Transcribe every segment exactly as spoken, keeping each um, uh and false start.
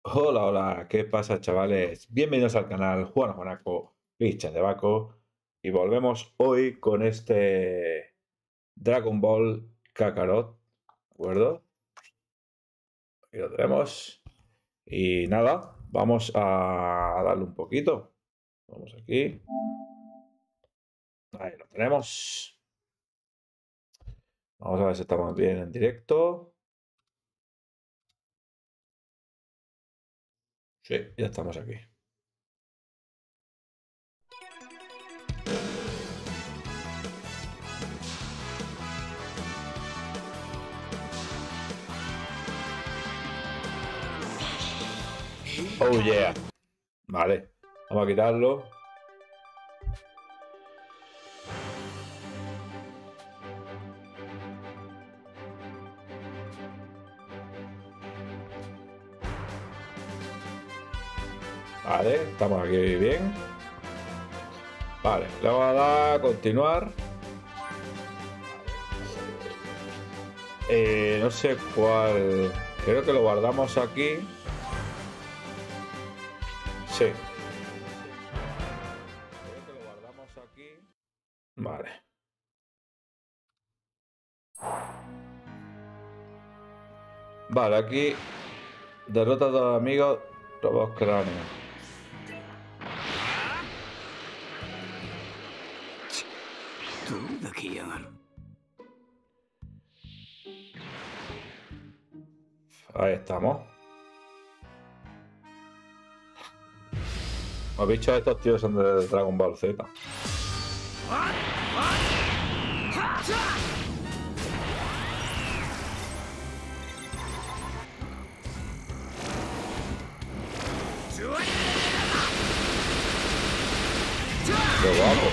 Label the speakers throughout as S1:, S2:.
S1: Hola, hola, ¿qué pasa, chavales? Bienvenidos al canal Juan Juanaco, Ficha de Baco, y volvemos hoy con este Dragon Ball Kakarot, ¿de acuerdo? Aquí lo tenemos. Y nada, vamos a darle un poquito. Vamos aquí. Ahí lo tenemos. Vamos a ver si estamos bien en directo. Sí, ya estamos aquí. Oh yeah. Vale, vamos a quitarlo. Vale, estamos aquí bien. Vale, le vamos a dar a continuar. Eh, no sé cuál. Creo que lo guardamos aquí. Sí. Creo que lo guardamos aquí. Vale. Vale, aquí. Derrota a dos amigos. Robos cráneos. Ahí estamos. Los bichos estos tíos son de Dragon Ball Z. Qué guapo.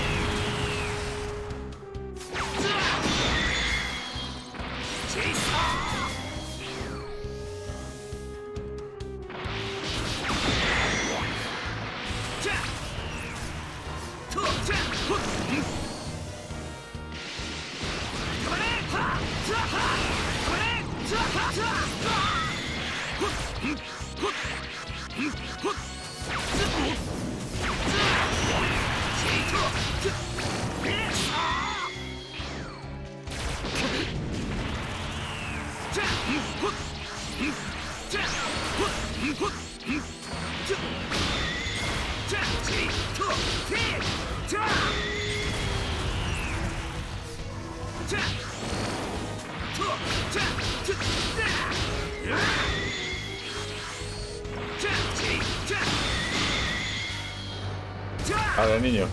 S1: A ver, niño.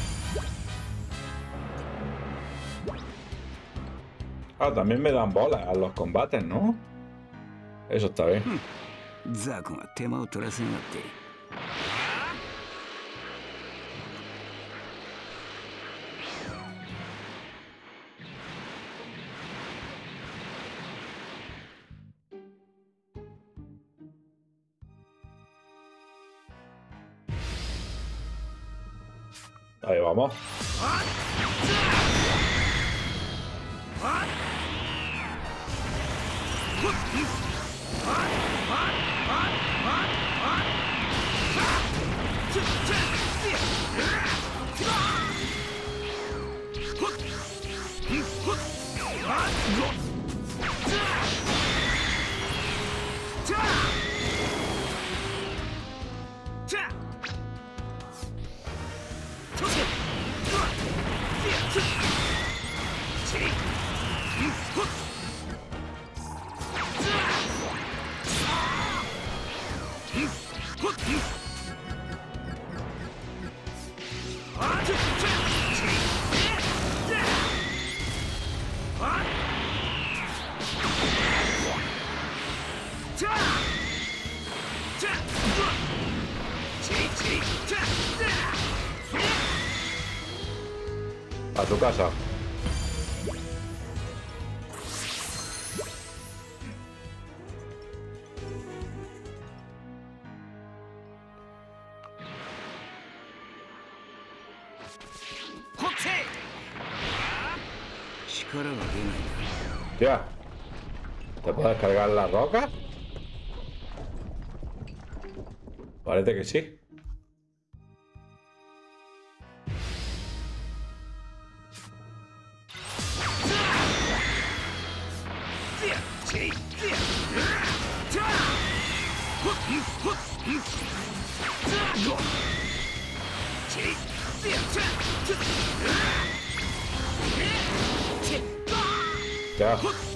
S1: Ah, también me dan bolas a los combates, ¿no? Eso está bien. Ahí vamos. A tu casa. Tía, ¿te puedes cargar la roca? Parece que sí. Ya.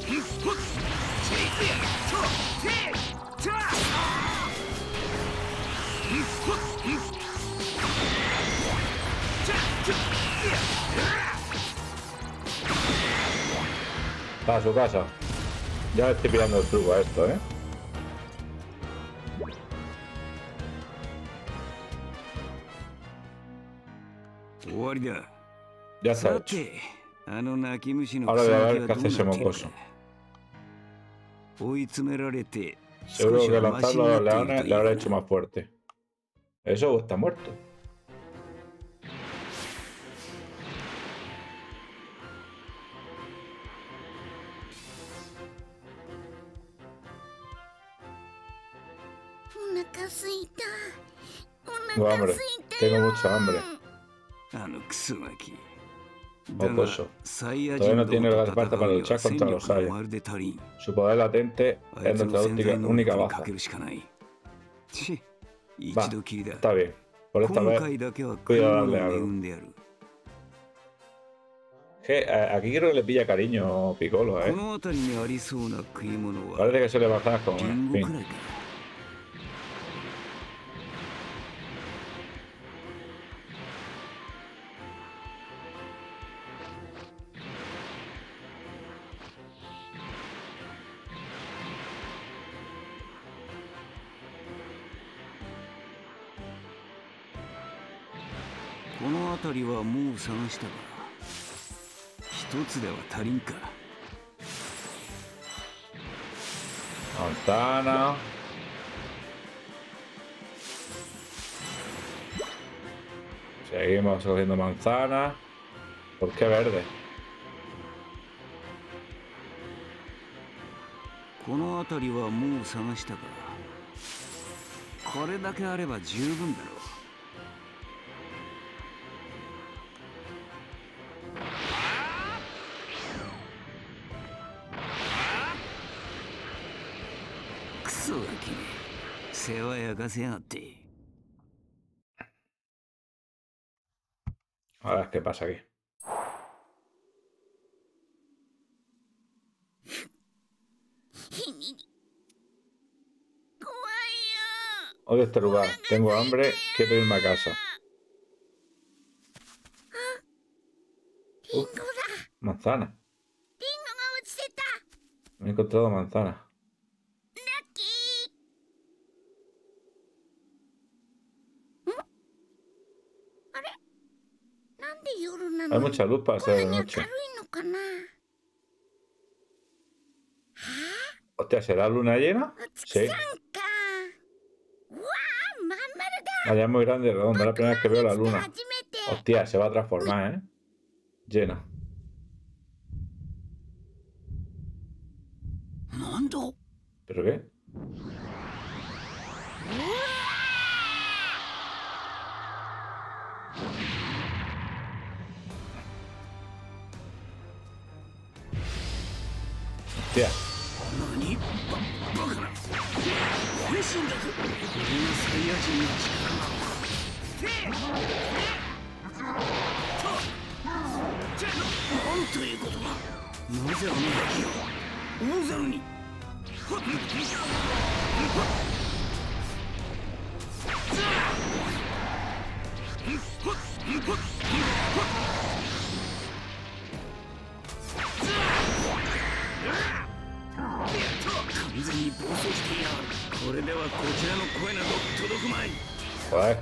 S1: Va a su casa. Ya le estoy pillando el truco a esto, ¿eh? Ya está hecho. Ahora voy a ver qué hace ese mocoso. Seguro que lanzarlo a los leones le habrá hecho más fuerte. ¿Eso o está muerto? No, hambre. Tengo mucha hambre. Mocoso. Todavía no tiene la fuerza para luchar contra los Saiyans. Su poder latente es nuestra única, única baza. Va, está bien. Por esta vez cuido darle algo. Que, aquí creo que le pilla cariño Piccolo, ¿eh? Parece que se le baja con en fin. Manzana. Seguimos cogiendo manzana. ¿Por qué verde? Ahora, ¿qué pasa aquí? Odio este lugar. Tengo hambre. Quiero irme a casa. Uf, manzana. Me he encontrado manzana. Hay mucha luz para ser de noche. Hostia, ¿será luna llena? Sí. Vaya, es muy grande y redonda. Es la primera vez que veo la luna. Hostia, se va a transformar, ¿eh? Llena. ¿Pero qué? Hostia. Joder.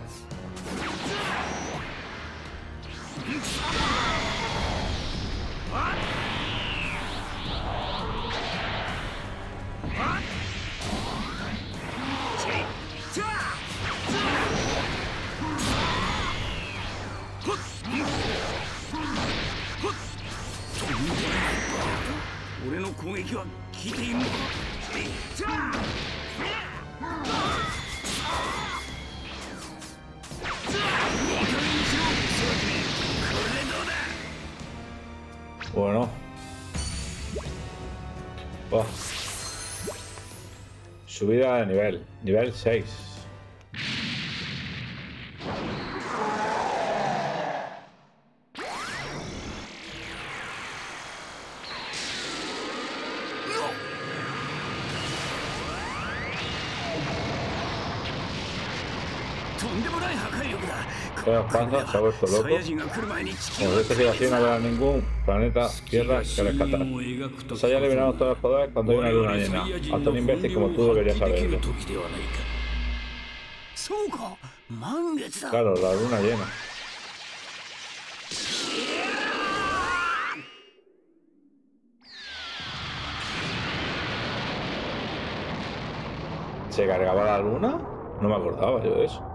S1: Oh. Subida de nivel. Nivel seis. Todas panzas se ha vuelto loco. Como esta situación no habrá ningún planeta Tierra que rescatar. Se haya liberado todos los poderes cuando hay una luna llena. A tan imbécil como tú deberías saberlo. Claro, la luna llena. ¿Se cargaba la luna? No me acordaba yo de eso.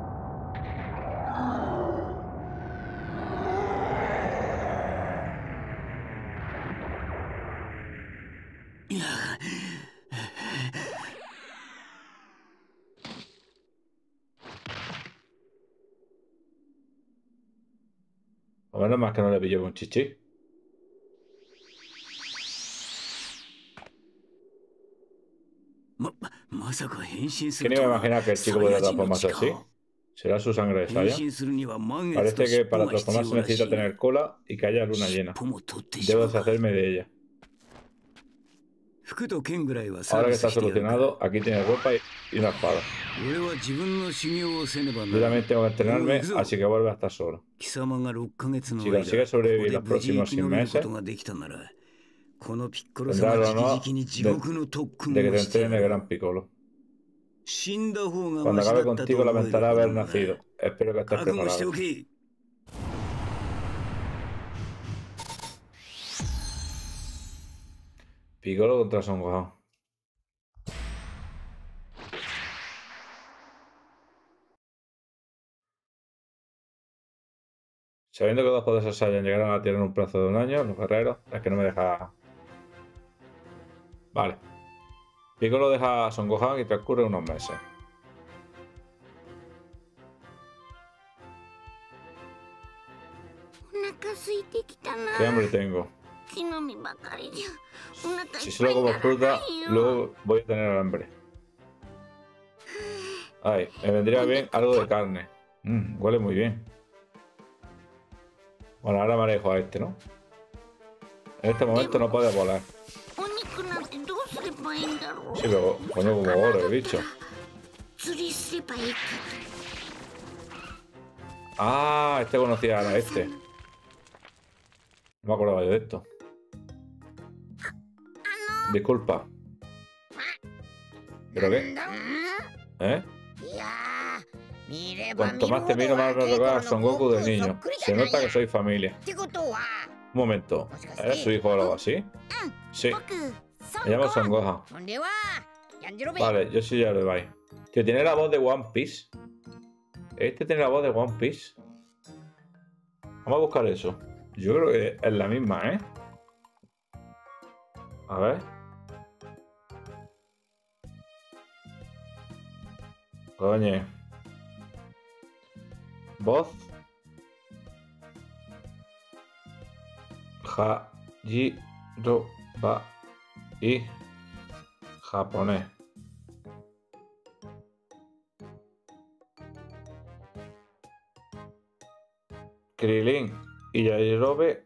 S1: O menos más que no le pilló un chichi. ¿Quién iba a imaginar que el chico pudiera transformarse así? ¿Será su sangre de Saiyan? Parece que para transformarse necesita tener cola y que haya luna llena. Debo deshacerme de ella. Ahora que está solucionado, aquí tiene ropa y una espada. Yo también tengo que entrenarme, así que vuelve a estar solo. Si consigue sobrevivir los próximos seis meses, tendrá el honor de, de que te entrene el gran Piccolo. Cuando acabe contigo lamentará haber nacido. Espero que estés preparado. Piccolo contra Son Gohan. Sabiendo que dos poderes Saiyan llegaron a la Tierra en un plazo de un año, los guerreros, es que no me deja... Vale. Piccolo deja a Son Gohan y transcurre unos meses. ¿Qué hambre tengo? Si solo como fruta, luego voy a tener hambre. Ay, me vendría bien algo de carne. Mm, huele muy bien. Bueno, ahora me alejo a este, ¿no? En este momento no puede volar. Sí, pero coño como oro, el bicho. Ah, este conocía a este. No me acordaba yo de esto. Disculpa. ¿Pero qué? ¿Eh? Cuanto más te miro, más me recuerda a Son Goku de niño. Se nota que soy familia. Un momento. ¿Eres su hijo o algo así? Sí. Me llamo Son Gohan. Vale, yo soy Yarebei. Tío, tiene la voz de One Piece. Este tiene la voz de One Piece. Vamos a buscar eso. Yo creo que es la misma, ¿eh? A ver. Coño. Voz. Yajiroba y japonés. Krilin y Yajirobe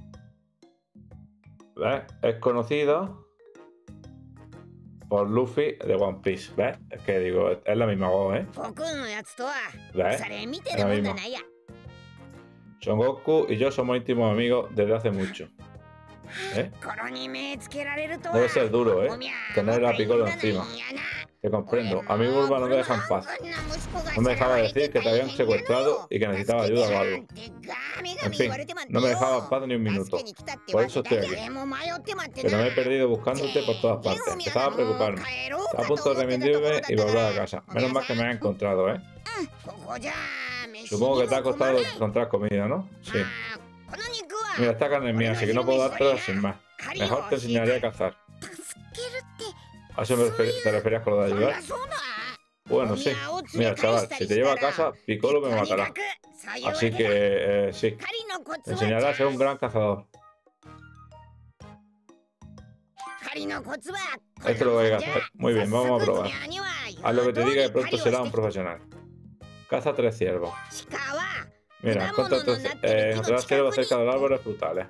S1: ¿ves? Es conocido por Luffy de One Piece, ¿ves? Es que digo, es la misma voz, ¿eh? ¿Ves? Es la misma. Son Goku y yo somos íntimos amigos desde hace mucho. ¿Eh? Debe ser duro, ¿eh? Tener a Piccolo encima. Te comprendo. A mí Bulma no me deja en paz. No me dejaba decir que te habían secuestrado y que necesitaba ayuda o algo. En fin, no me dejaba en paz ni un minuto. Por eso estoy aquí. Pero me he perdido buscándote por todas partes. Empezaba a preocuparme. Estaba a punto de rendirme y volver a casa. Menos mal que me has encontrado, ¿eh? Supongo que te ha costado encontrar comida, ¿no? Sí. Mira, esta carne es mía, así que no puedo dártela sin más. Mejor te enseñaré a cazar. ¿A eso te referías con lo de ayudar? Bueno, sí. Mira, chaval, si te llevo a casa, Piccolo me matará. Así que, eh, sí. Te enseñaré a ser un gran cazador. Esto lo voy a hacer. Muy bien, vamos a probar. Haz lo que te diga y pronto será un profesional. Caza tres ciervos. Mira, encuentra tres eh, encontrar ciervos cerca de los árboles frutales.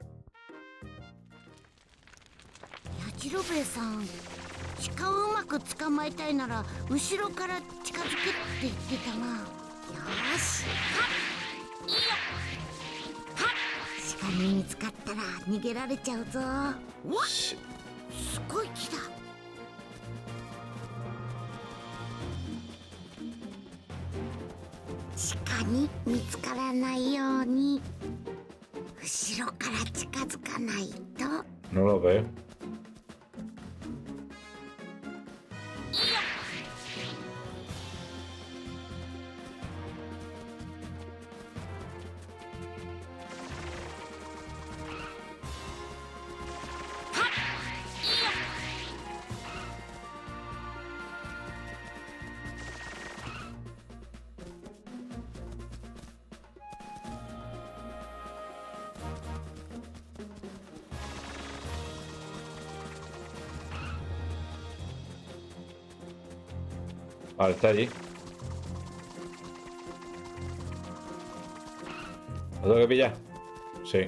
S2: 八郎兵衛さん、鹿をうまく捕まえたいなら後ろから近づけって言ってたな。よーし、はっ、いいよ、はっ。鹿に見つかったら逃げられちゃうぞ。わっ、すごい木だ。鹿に見つからないように後ろから近づかないと。
S1: No lo veo. Vale, está allí. ¿Lo tengo que pillar? Sí.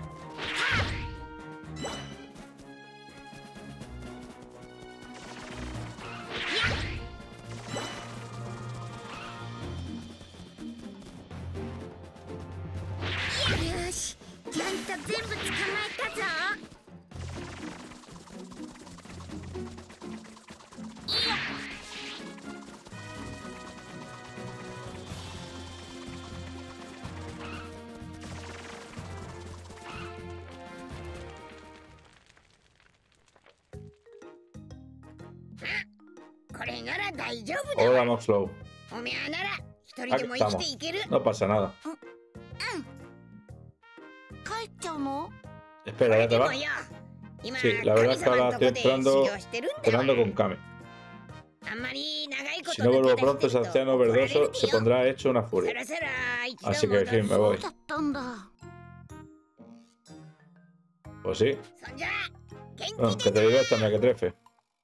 S1: Hola, Moxlow. Aquí estamos. No pasa nada. Espera, ¿ya te vas? Sí, la verdad es que ahora estoy entrando, entrenando con Kame. Si no vuelvo pronto, ese anciano verdoso se pondrá hecho una furia. Así que sí, me voy. Pues sí. Bueno, que te diviertas, me que trefe.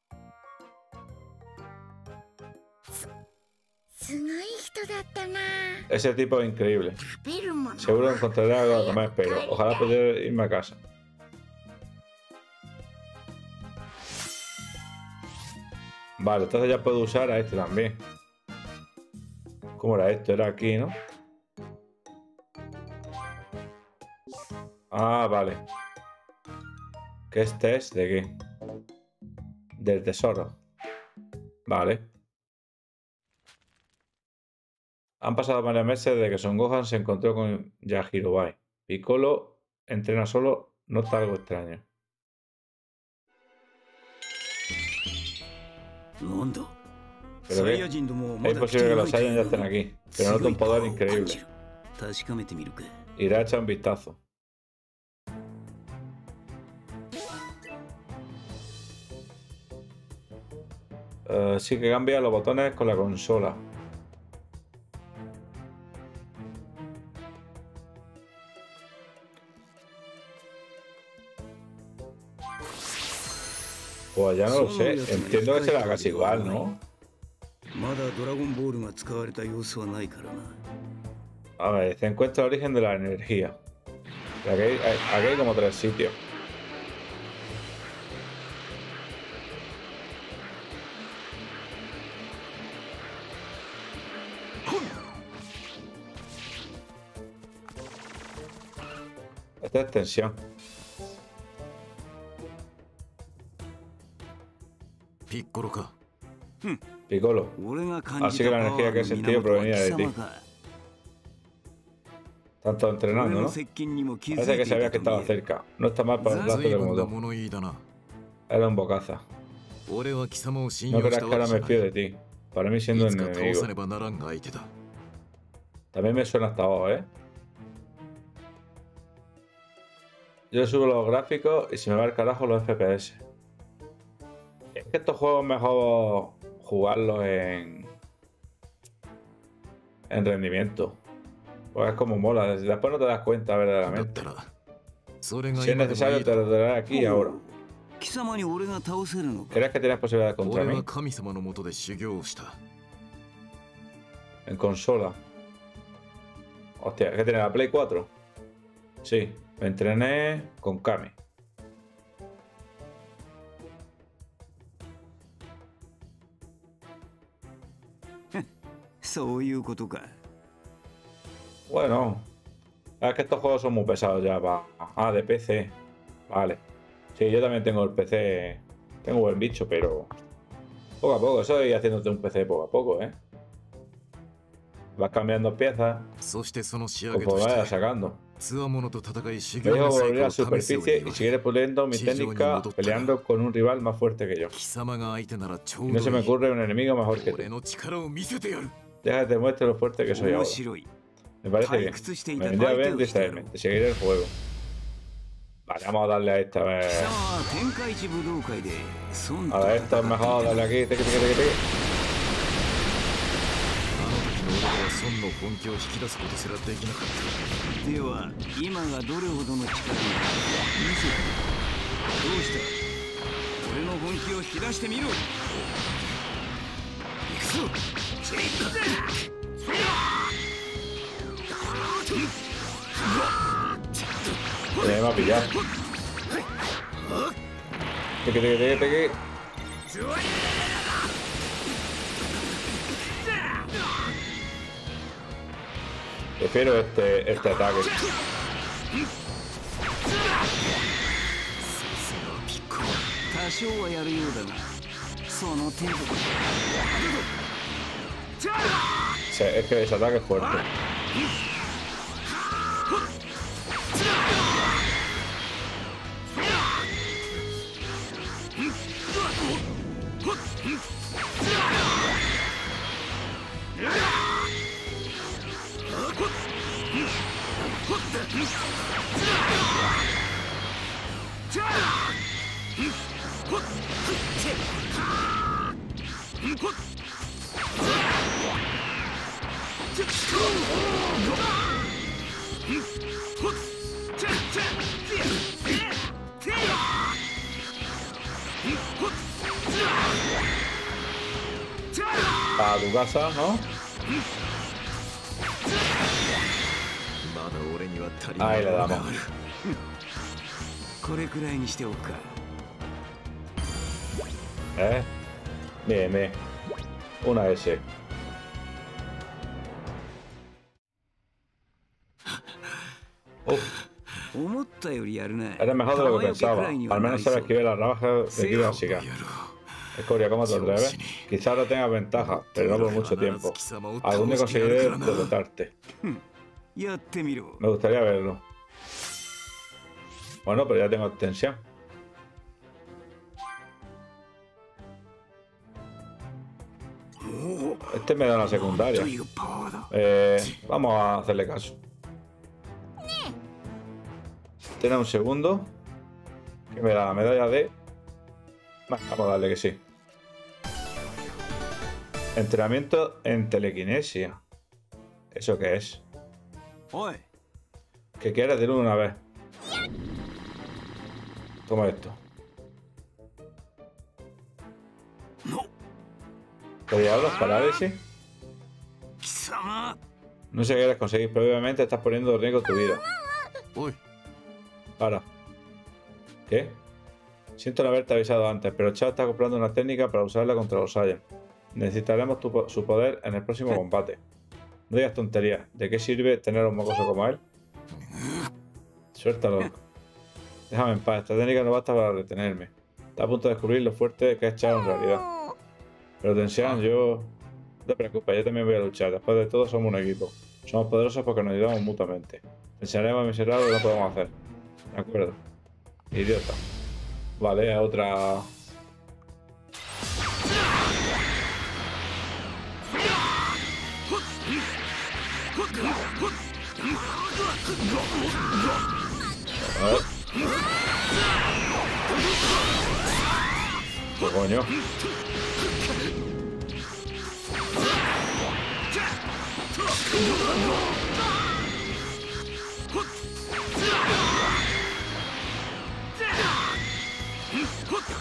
S1: Ese tipo es increíble. Seguro encontraré algo a comer, pero ojalá pudiera irme a casa. Vale, entonces ya puedo usar a este también. ¿Cómo era esto? Era aquí, ¿no? Ah, vale. ¿Qué este es? ¿De qué? Del tesoro. Vale. Han pasado varios meses desde que Son Gohan se encontró con Yajirobai. Piccolo entrena solo, nota algo extraño. Pero qué, es imposible que los Saiyans ya estén aquí, pero nota un poder increíble. Iré a echar un vistazo. Uh, sí que cambia los botones con la consola. Pues ya no lo sé, entiendo que será casi igual, ¿no? A ver, se encuentra el origen de la energía. Aquí hay, aquí hay como tres sitios. Esta es tensión. Piccolo. Así que la energía que he sentido provenía de ti. Tanto entrenando, ¿no? Parece que sabías que estaba cerca. No está mal para un plazo de modo. Era un bocaza. No creas que ahora me fío de ti. Para mí siendo el enemigo. También me suena hasta vos, ¿eh? Yo subo los gráficos y se me va el carajo los F P S. Es que estos juegos es mejor jugarlos en en rendimiento. Pues es como mola, después no te das cuenta verdaderamente. Si es necesario te lo daré aquí y ahora. ¿Crees que tienes posibilidad contra mí? En consola. Hostia, ¿qué tiene la Play cuatro? Sí, me entrené con Kami. Bueno, es que estos juegos son muy pesados ya para... Ah, de P C. Vale. Sí, yo también tengo el P C. Tengo buen bicho, pero... Poco a poco, estoy haciéndote un P C poco a poco, ¿eh? Vas cambiando piezas. Como vayas sacando. Me dejo volver a la superficie y seguiré puliendo mi técnica peleando con un rival más fuerte que yo. Y no se me ocurre un enemigo mejor que tú. Deja que te muestre lo fuerte que soy ahora. Me parece bien. Me vendría bien distraerme. Te seguiré el juego. Vale, vamos a darle a esta vez. A ver, esta es mejor. Dale aquí. Teque, teque, teque, teque. Me va a pillar. Teque, teque, teque, teque. Prefiero este, este ataque. Sí, es que ese ataque es fuerte. A tu casa, ¿no? Ahí le damos. ¿Eh? Bien, bien. Una S. Uf. Eres mejor de lo que pensaba. Al menos sabes esquivar las navajas de Kiba Shiga. Escoria, ¿cómo te atreves? Quizás ahora tengas ventaja, pero no por mucho tiempo. Algún día conseguiré derrotarte. Me gustaría verlo. Bueno, pero ya tengo tensión. Este me da una secundaria. Eh, vamos a hacerle caso. Tiene un segundo. Que me da la medalla de... Vamos a darle que sí. Entrenamiento en telequinesia. ¿Eso qué es? ¿Qué quieres? Dilo una vez. Toma esto. ¿Podría los parálisis? No sé qué quieres conseguir, pero obviamente estás poniendo en riesgo tu vida. Para. ¿Qué? Siento no haberte avisado antes, pero Chao está comprando una técnica para usarla contra los Saiyans. Necesitaremos tu, su poder en el próximo combate. No digas tonterías. ¿De qué sirve tener un mocoso como él? Suéltalo. Déjame en paz. Esta técnica no basta para retenerme. Está a punto de descubrir lo fuerte que es Chao en realidad. Pero Tensian, yo... No te preocupes, yo también voy a luchar. Después de todo, somos un equipo. Somos poderosos porque nos ayudamos mutuamente. Enseñaremos a miserable lo que no podemos hacer. De acuerdo. Idiota. Vale, otra... A ver. ¿Qué coño?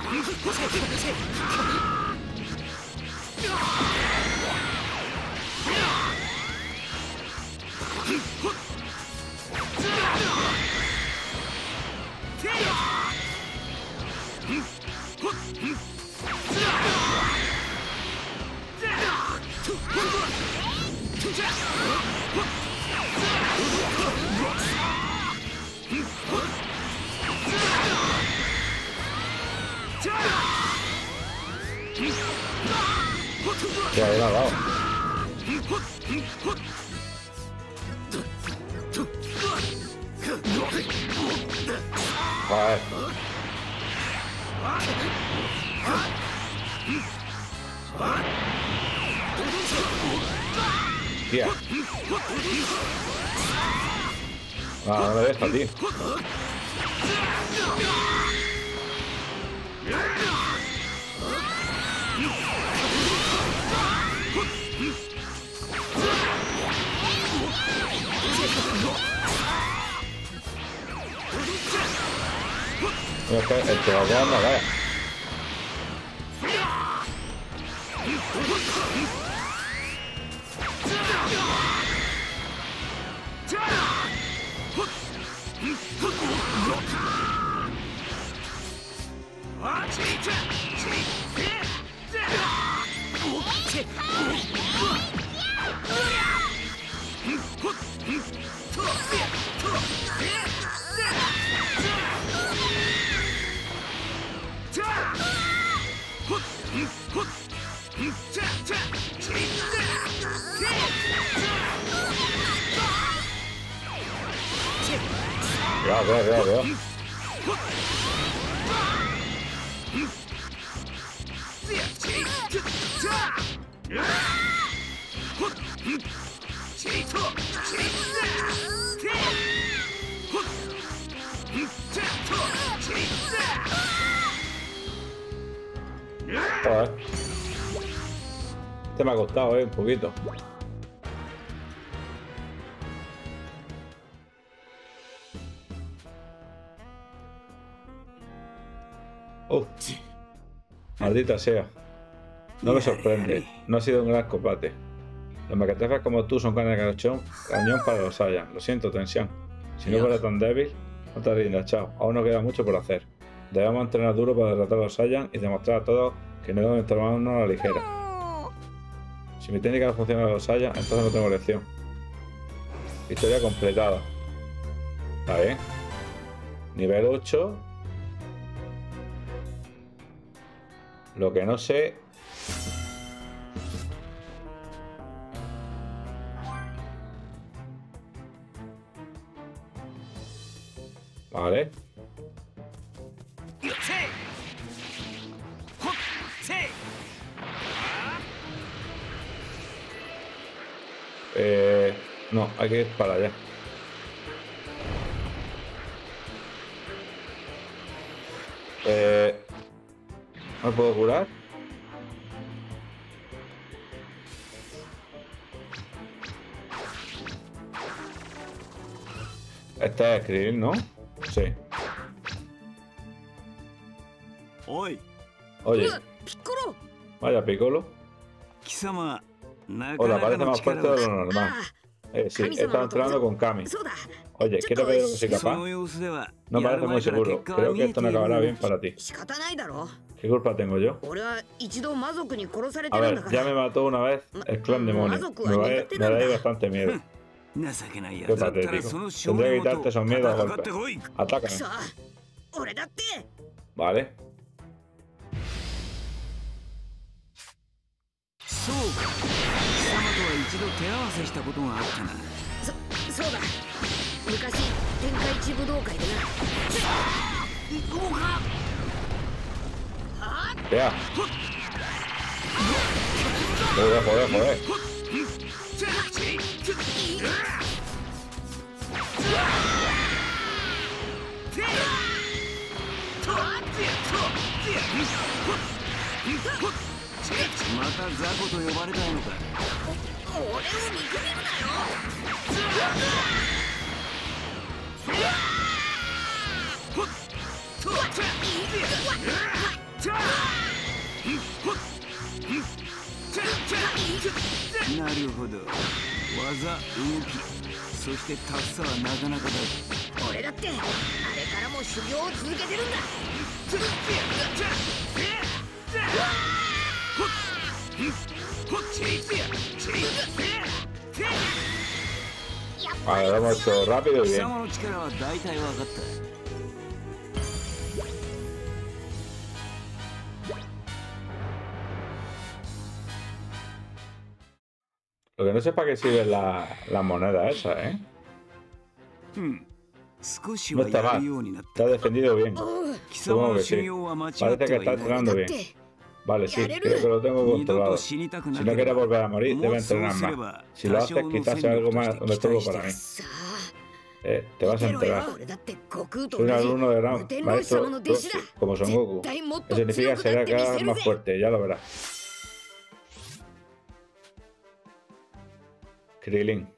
S1: Ya, ahí la ha dado. Joder. Tía. Ah, no me deja, tío. Es que el todavía no vaya. Cuidado, cuidado, cuidado. Joder. Este me ha costado, eh, un poquito. Uf. Maldita sea. No me sorprende. No ha sido un gran combate. Los mequetrefes como tú son carne de cañón, cañón para los Saiyan. Lo siento, tensión. Si no fuera tan débil, no te rindas, chao. Aún nos queda mucho por hacer. Debemos entrenar duro para derrotar a los Saiyan y demostrar a todos que no debemos tomarnos a la ligera. Si mi técnica no funciona a los Saiyan, entonces no tengo elección. Historia completada. Está bien. Nivel ocho. Lo que no sé... Vale. Eh, no, hay que ir para allá. Eh, ¿Me puedo curar? Este es escribir, ¿no? Sí.
S3: Oye.
S1: Oye. Vaya, Piccolo. Hola, parece más fuerte de lo normal. Eh, sí, he estado entrenando con Kami. Oye, quiero ver lo que soy capaz. No parece muy seguro. Creo que esto no acabará bien para ti. ¿Qué culpa tengo yo? A ver, ya me mató una vez el clan demonio. Me, va, me da ahí bastante miedo. Qué patético. Tendré que quitarte esos miedos a golpes. Atácame. Vale. Ya. Joder, joder, joder.
S3: なるほど。技、動き、そしてタフさはなかなかだ。
S2: 俺だってあれからも修行を続けてるんだ。
S1: Vale, lo hemos hecho rápido y
S3: 貴
S1: bien.
S3: 様の力は大体分かった。
S1: Lo que no sé para qué sirve la, la moneda esa, ¿eh?
S3: うん。少し
S1: No
S3: は
S1: está
S3: や
S1: mal.
S3: るようになった。
S1: Te ha defendido bien.
S3: 貴様
S1: Supongo
S3: の
S1: que
S3: 修
S1: sí.
S3: 行は間違っ
S1: Parece
S3: て
S1: que
S3: はいな
S1: está
S3: い。
S1: entrenando bien. Vale, sí, creo que lo tengo
S3: 二度
S1: controlado.
S3: と死にたくな
S1: Si
S3: け
S1: no
S3: れ
S1: quiere
S3: ば
S1: volver a morir,
S3: も
S1: debe
S3: うそう
S1: entrenar
S3: すれ
S1: más.
S3: ば
S1: Si lo
S3: 多
S1: hace,
S3: 少の
S1: quizás
S3: 戦
S1: sea
S3: 力
S1: algo
S3: と
S1: más
S3: して
S1: me
S3: 期
S1: turbo
S3: 待して
S1: para
S3: る。
S1: mí.
S2: さ
S1: Eh, te
S2: あ
S1: vas a
S2: 見てろよ。
S1: enterar.
S2: 俺だって悟空と
S1: Soy un
S2: 同じ
S1: alumno de gran
S2: 無天老師
S1: maestro
S2: 様の弟子だ。
S1: Roshi, como Son
S2: 絶
S1: Goku.
S2: 対もっ
S1: Eso
S2: と
S1: significa
S2: 強
S1: que
S2: くな
S1: será
S2: ってみ
S1: cada
S2: せ
S1: vez
S2: る
S1: más
S2: ぜ。
S1: fuerte, ya lo verás. Krillin.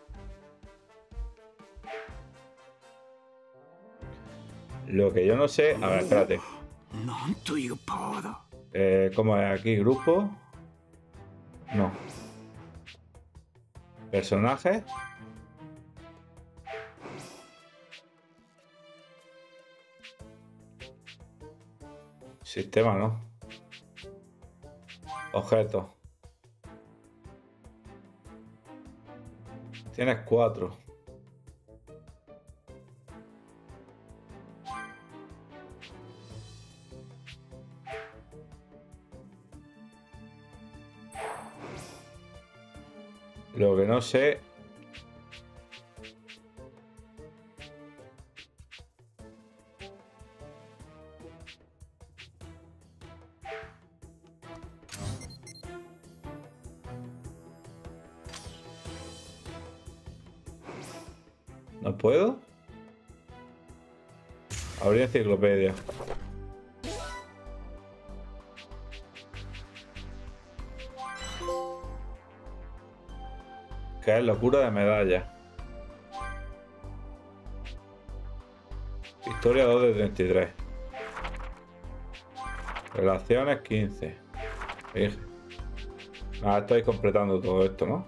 S1: Lo que yo no sé... A ver, espérate.
S3: なんというパワーだ。
S1: Eh, ¿Cómo es aquí? ¿Grupo? No. ¿Personaje? Sistema, ¿no? Objetos. Tienes cuatro. Lo que no sé... ¿No puedo? Abrir enciclopedia. Que es locura de medalla. Historia dos de treinta y tres. Relaciones quince. Fíjate. Nada, estoy completando todo esto, ¿no?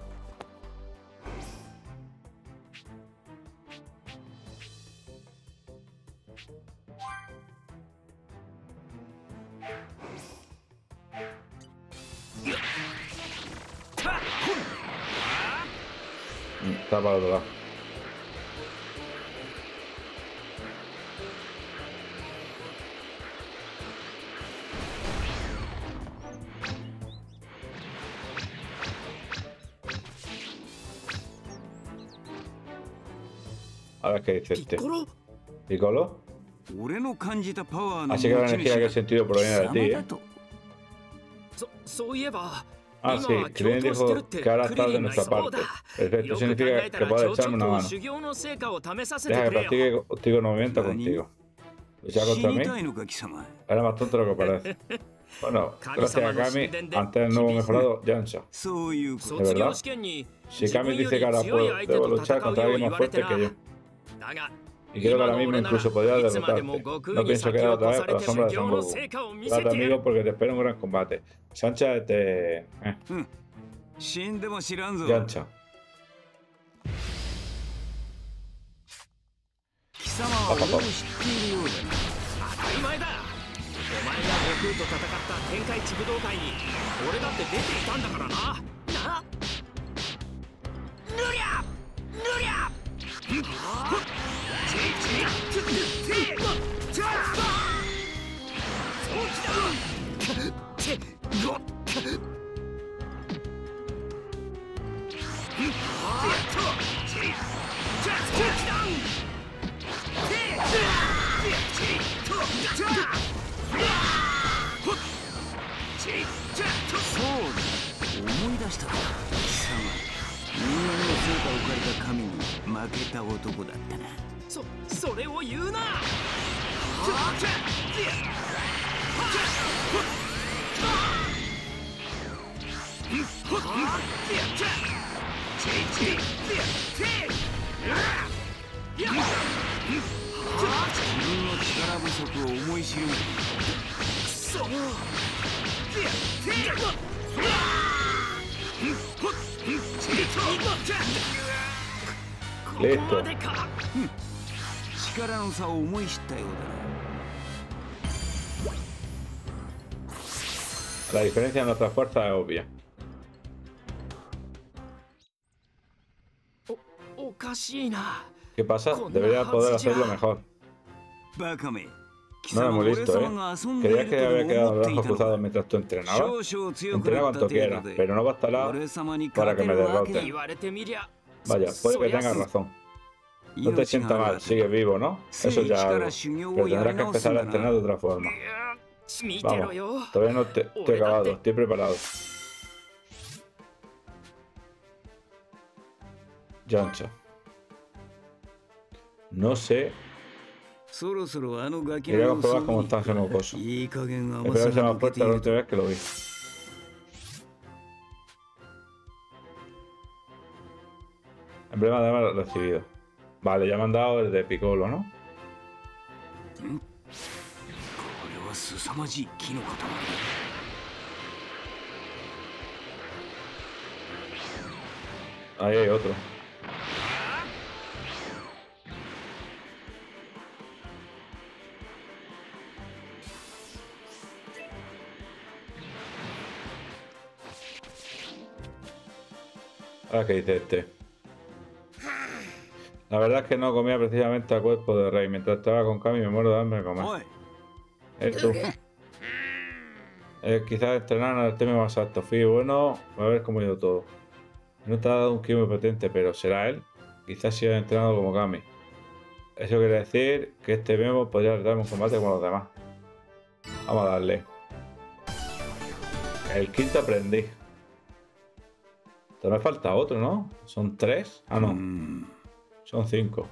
S1: Está para el otro lado. Ahora, ¿qué dice este? ¿Piccolo?
S3: 俺の感じたパワーの
S1: Así que la energía que he sentido proviene de ti,
S3: 貴様
S1: ¿eh?
S3: だと。
S4: そそういえば
S1: Ah, sí, Krillin dijo que ahora está de nuestra parte. Perfecto, significa que puede echarme una mano. Deja que practique contigo un movimiento contigo. ¿Luchar
S3: 死
S1: contra
S3: に
S1: mí?
S3: たいのか貴様。
S1: Era más tonto de lo que parece. Bueno, gracias a Kami, antes el nuevo mejorado Yamcha.
S3: そういうこと。
S1: ¿De verdad? Si Kami dice que ahora puedo, debo luchar contra alguien más fuerte que yo. Y creo que ahora mismo incluso podría derrotarte. No pienso quedar otra vez a la sombra de Son Goku. Trata amigo porque te espera un gran combate. Sancha, este... Eh,
S3: 死んでも知らんぞ。
S1: Yamcha.
S3: 貴様は俺を知っているようだな。
S4: 当たり前だ。お前が悟空と戦った天下一武道会に俺だって出ていたんだからな。な。ぬりゃぬりゃ。
S3: そうだ、思い出した。貴様、人間の成果を借りた神に負けた男だったな。
S4: そそれを言うな。
S3: 自分の力不足を思い知る。貴
S1: Listo.
S3: 力の差を思い知ったようだな。
S1: La diferencia en nuestras fuerzas es obvia.
S4: おかしいな。
S1: ¿Qué pasa? Debería poder hacerlo mejor.
S3: バカめ。
S1: No era muy listo, ¿eh? Creía que había quedado de brazos cruzados mientras tú entrenabas. Entrena cuanto quieras, pero no bastará para que me derrote.
S4: 言われてみりゃ。
S1: Vaya, puede que tengas razón. No te sienta mal, sigues vivo, ¿no? Eso ya algo. Pero tendrás que empezar a entrenar de otra forma.
S4: 見てろよ。
S1: Vamos, todavía no te, estoy acabado, estoy preparado. Yoncha. No sé. Quería comprobar cómo está ese mocoso. Espero que sea más fuerte la última vez que lo vi. Emblema de arma recibido. Vale, ya me han dado el de Piccolo, ¿no? Ahí hay otro. Ahora, ¿qué dice este? La verdad es que no comía precisamente a cuerpo de rey. Mientras estaba con Kami me muero de hambre de comer. Eh, tú. Eh, quizás entrenar en el tema más alto. Fui bueno, a ver cómo ha ido todo. No te ha dado un ki muy potente, pero ¿será él? Quizás si ha entrenado como Kami. Eso quiere decir que este Memo podría darme un combate como los demás. Vamos a darle. El quinto aprendiz. Todavía falta otro, ¿no? ¿Son tres? Ah, no. Son cinco.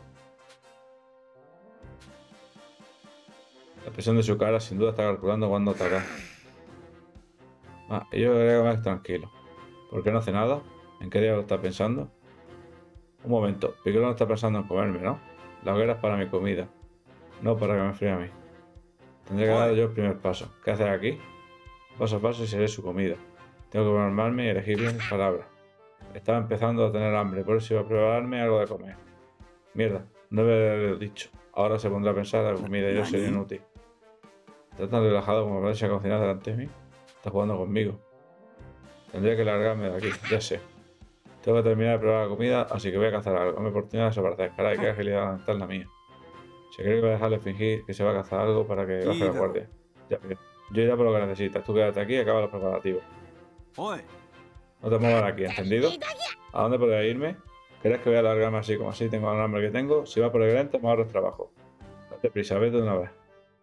S1: La expresión de su cara sin duda está calculando cuándo atacar. Ah, yo creo que más tranquilo. ¿Por qué no hace nada? ¿En qué diablo está pensando? Un momento. Piccolo no está pensando en comerme, ¿no? La hoguera es para mi comida. No para que me fríe a mí. Tendré que dar yo el primer paso. ¿Qué hacer aquí? Paso a paso y seré su comida. Tengo que programarme y elegir bien mis palabras. Estaba empezando a tener hambre, por eso iba a prepararme algo de comer. Mierda, no he dicho. Ahora se pondrá a pensar en la comida y yo sería inútil. Está tan relajado como parece a cocinar delante de mí. Está jugando conmigo. Tendría que largarme de aquí, ya sé. Tengo que terminar de preparar la comida, así que voy a cazar algo. Dame oportunidad de desaparecer. Caray, qué agilidad mental la mía. Se cree que voy a dejarle fingir que se va a cazar algo para que baje la guardia. Ya, yo iré por lo que necesitas. Tú quédate aquí y acaba los preparativos. No te muevas de aquí, ¿entendido? ¿A dónde podría irme? ¿Crees que voy a largarme así como así? Tengo el hambre que tengo. Si va por el evento, me ahorro el trabajo. Date prisa, vete de una vez.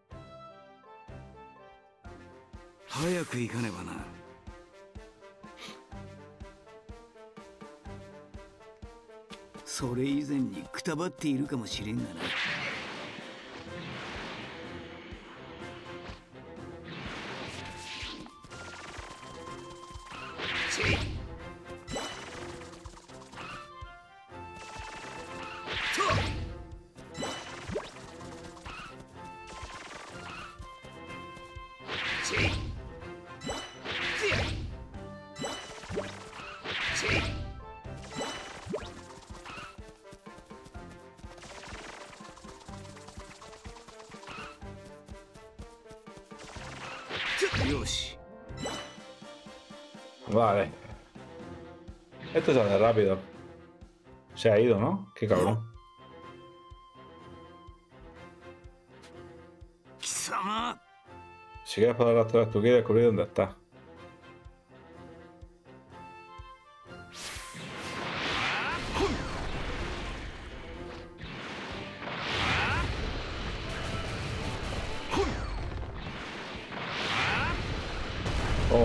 S1: Vale. Esto se hace rápido. Se ha ido, ¿no? Qué cabrón. Si quieres poder rastrear tu ki, descubrir dónde está. Oh.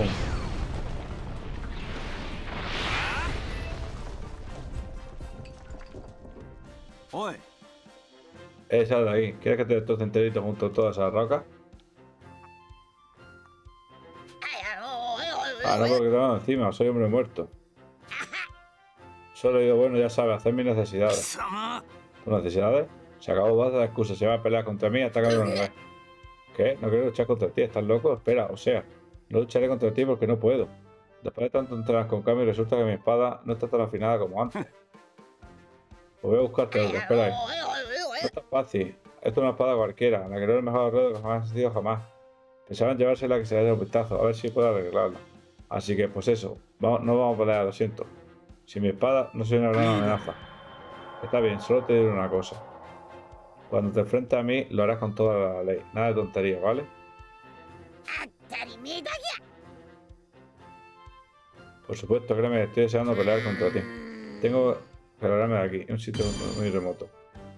S1: Esa de ahí. ¿Quieres que te destroce enterito junto a todas esas rocas? Ah, no, porque te van encima. Soy hombre muerto. Solo he ido bueno, ya sabes, hacer mis necesidades. ¿Tus necesidades? Se acabó, vas a dar excusas. Se va a pelear contra mí hasta que me lo vez. ¿Qué? No quiero luchar contra ti, ¿estás loco? Espera, o sea, no lucharé contra ti porque no puedo. Después de tanto entrenar con Kami, resulta que mi espada no está tan afinada como antes. Pues voy a buscarte otra, espera ahí. No es tan fácil. Esto es una espada cualquiera, la que no es el mejor arreglo que jamás he sentido jamás. Pensaban llevársela que se le dé un vistazo, a ver si puedo arreglarla. Así que, pues eso, vamos, no vamos a pelear, lo siento. Si mi espada no soy una gran amenaza. Está bien, solo te diré una cosa. Cuando te enfrentes a mí, lo harás con toda la ley. Nada de tontería, ¿vale? Por supuesto, créeme, estoy deseando pelear contra ti. Tengo que lograrme de aquí, en un sitio muy remoto.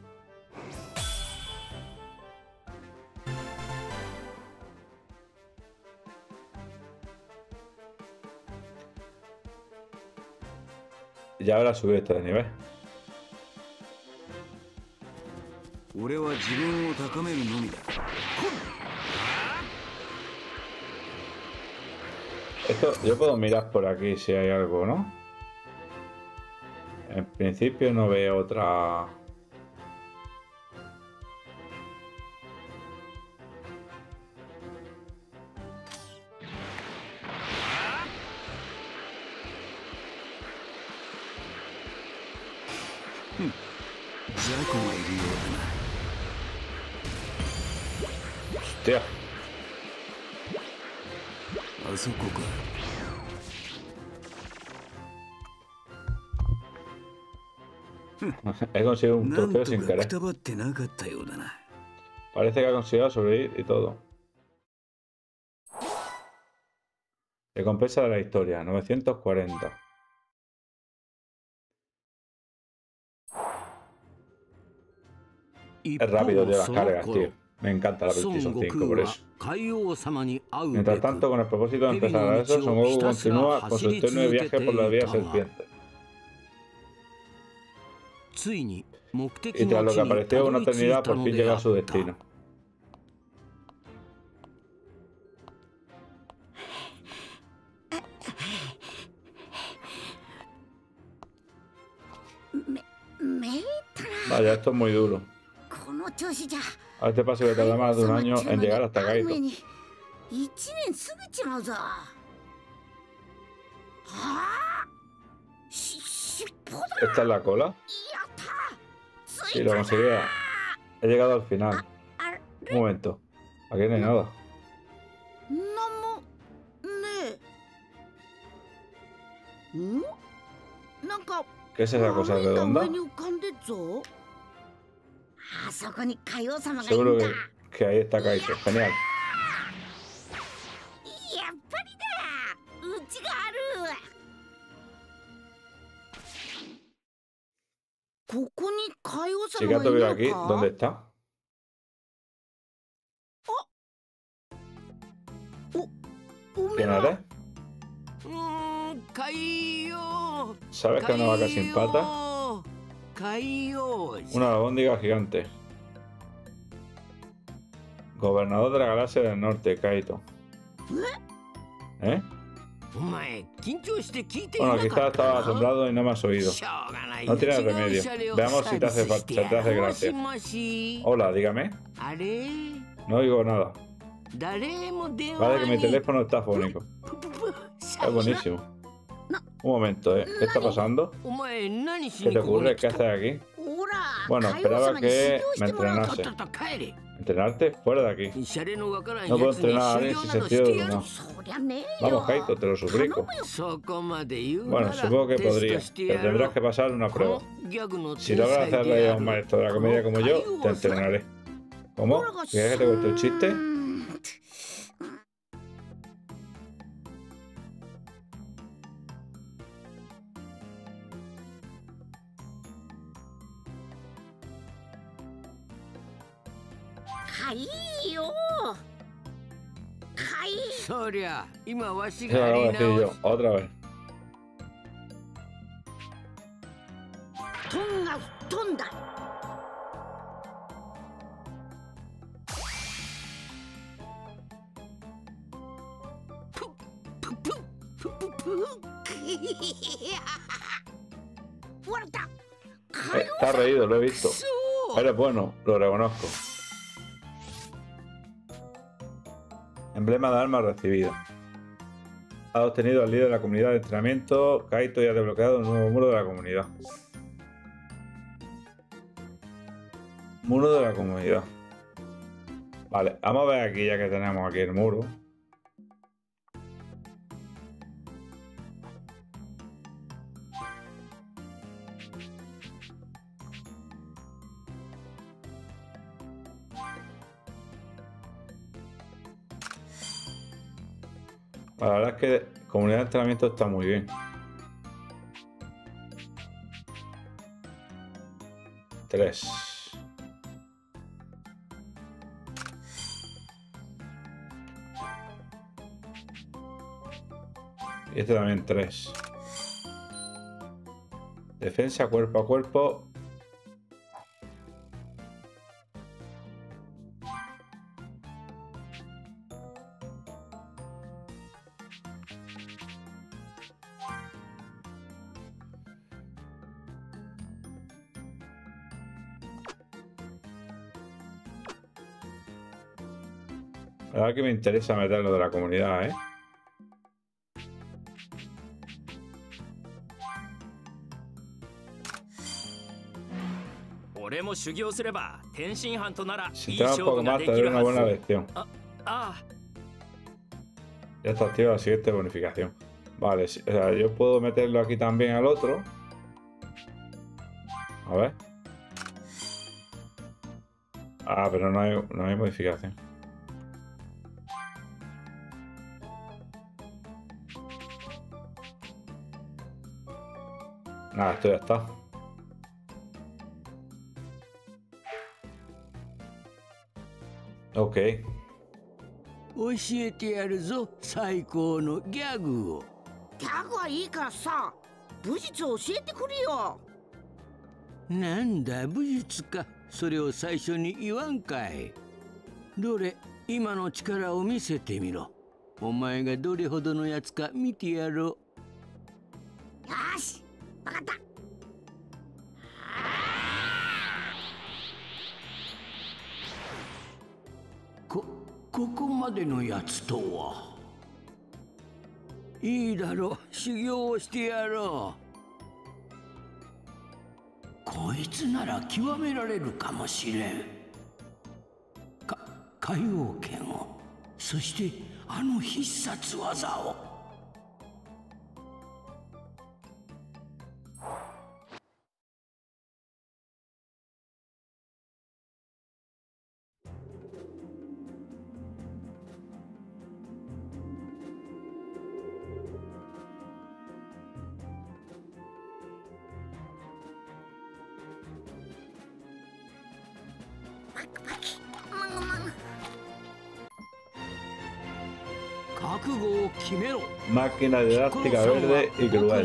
S1: Ya habrá subido este de nivel. Esto, yo puedo mirar por aquí si hay algo, ¿no? En principio no veo otra... Hostia. He conseguido un trofeo sin querer. Parece que ha conseguido sobrevivir y todo. Recompensa de la historia, novecientos cuarenta. Es rápido, tío, las cargas, tío. Me encanta la PlayStation cinco por eso. Mientras tanto, con el propósito de empezar a eso, Son Goku continúa con su eterno viaje por la vía serpiente. Y tras lo que apareció una eternidad, por fin llega a su destino. Vaya, esto es muy duro. A este paso que tarda más de un año en llegar hasta Kaito. ¿Esta es la cola? Sí, lo conseguía. He llegado al final. Un momento. Aquí no hay nada. ¿Qué es esa cosa redonda? Seguro que, que ahí está Kaito. Genial. Si Kaito vive aquí, ¿dónde está? ¿Quién eres? ¿Sabes que es una vaca sin patas? Una albóndiga gigante. Gobernador de la galaxia del norte, Kaito. ¿Eh? Bueno, quizás estaba asombrado y no me has oído. No tienes remedio. Veamos si te hace, si te hace gracia. Hola, dígame. No oigo nada. Vale, que mi teléfono está fónico. Es buenísimo. Un momento, ¿eh? ¿Qué está pasando? ¿Qué te ocurre? ¿Qué haces aquí? Bueno, esperaba que me entrenase. ¿Entrenarte? Fuera de aquí. No puedo entrenar a alguien sin sentido de humor. Vamos, Kaito, te lo suplico. Bueno, supongo que podría, pero tendrás que pasar una prueba. Si logras hacer reír a un maestro de la comedia como yo, te entrenaré. ¿Cómo? ¿Quieres que te cuente un chiste? Se lo acabo de decir yo, otra vez. Está reído, lo he visto. Eres bueno, lo reconozco. Emblema de armas recibido. Ha obtenido al líder de la comunidad de entrenamiento. Kaito ya ha desbloqueado un nuevo muro de la comunidad. Muro de la comunidad. Vale, vamos a ver aquí ya que tenemos aquí el muro. La verdad es que comunidad de entrenamiento está muy bien. Tres. Y este también tres. Defensa cuerpo a cuerpo. La verdad que me interesa meter lo de la comunidad, ¿eh? Si te da un poco más, te doy una buena lección. Ya está activa la siguiente bonificación. Vale, o sea, yo puedo meterlo aquí también al otro. A ver. Ah, pero no hay, no hay modificación. Nada, esto ya está. Ok.
S3: 教えてやるぞ、最高のギャグを。
S2: ギャグはいいからさ、武術を教えてくれよ。
S3: なんだ武術か、それを最初に言わんかい。どれ、今の力を見せてみろ。お前がどれほどのやつか見てやろう。
S2: よし、わかった。
S3: こ、ここまでのやつとはいいだろう、修行をしてやろう。こいつなら極められるかもしれん。か、海王剣を、そしてあの必殺技を。覚悟を決めろ。
S1: Máquina didáctica verde y cruel.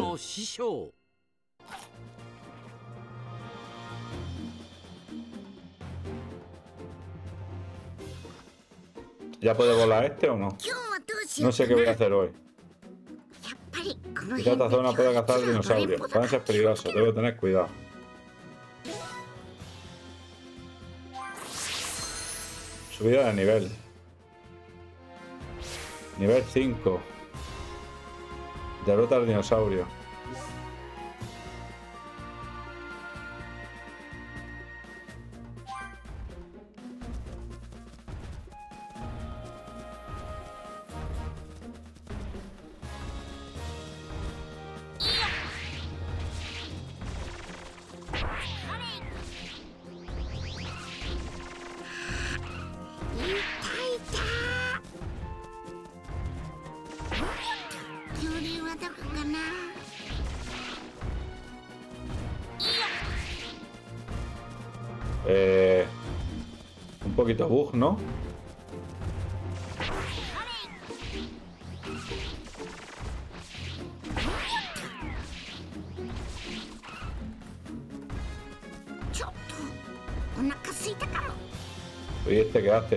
S1: ¿Ya puedo volar este o no? No sé qué voy a hacer hoy. Quizá esta zona pueda cazar dinosaurios. Pueden ser peligrosos, debo tener cuidado. Subida de nivel. Nivel cinco. Derrota al dinosaurio. Eh, un poquito bug, ¿no? Oye, ¿este qué hace?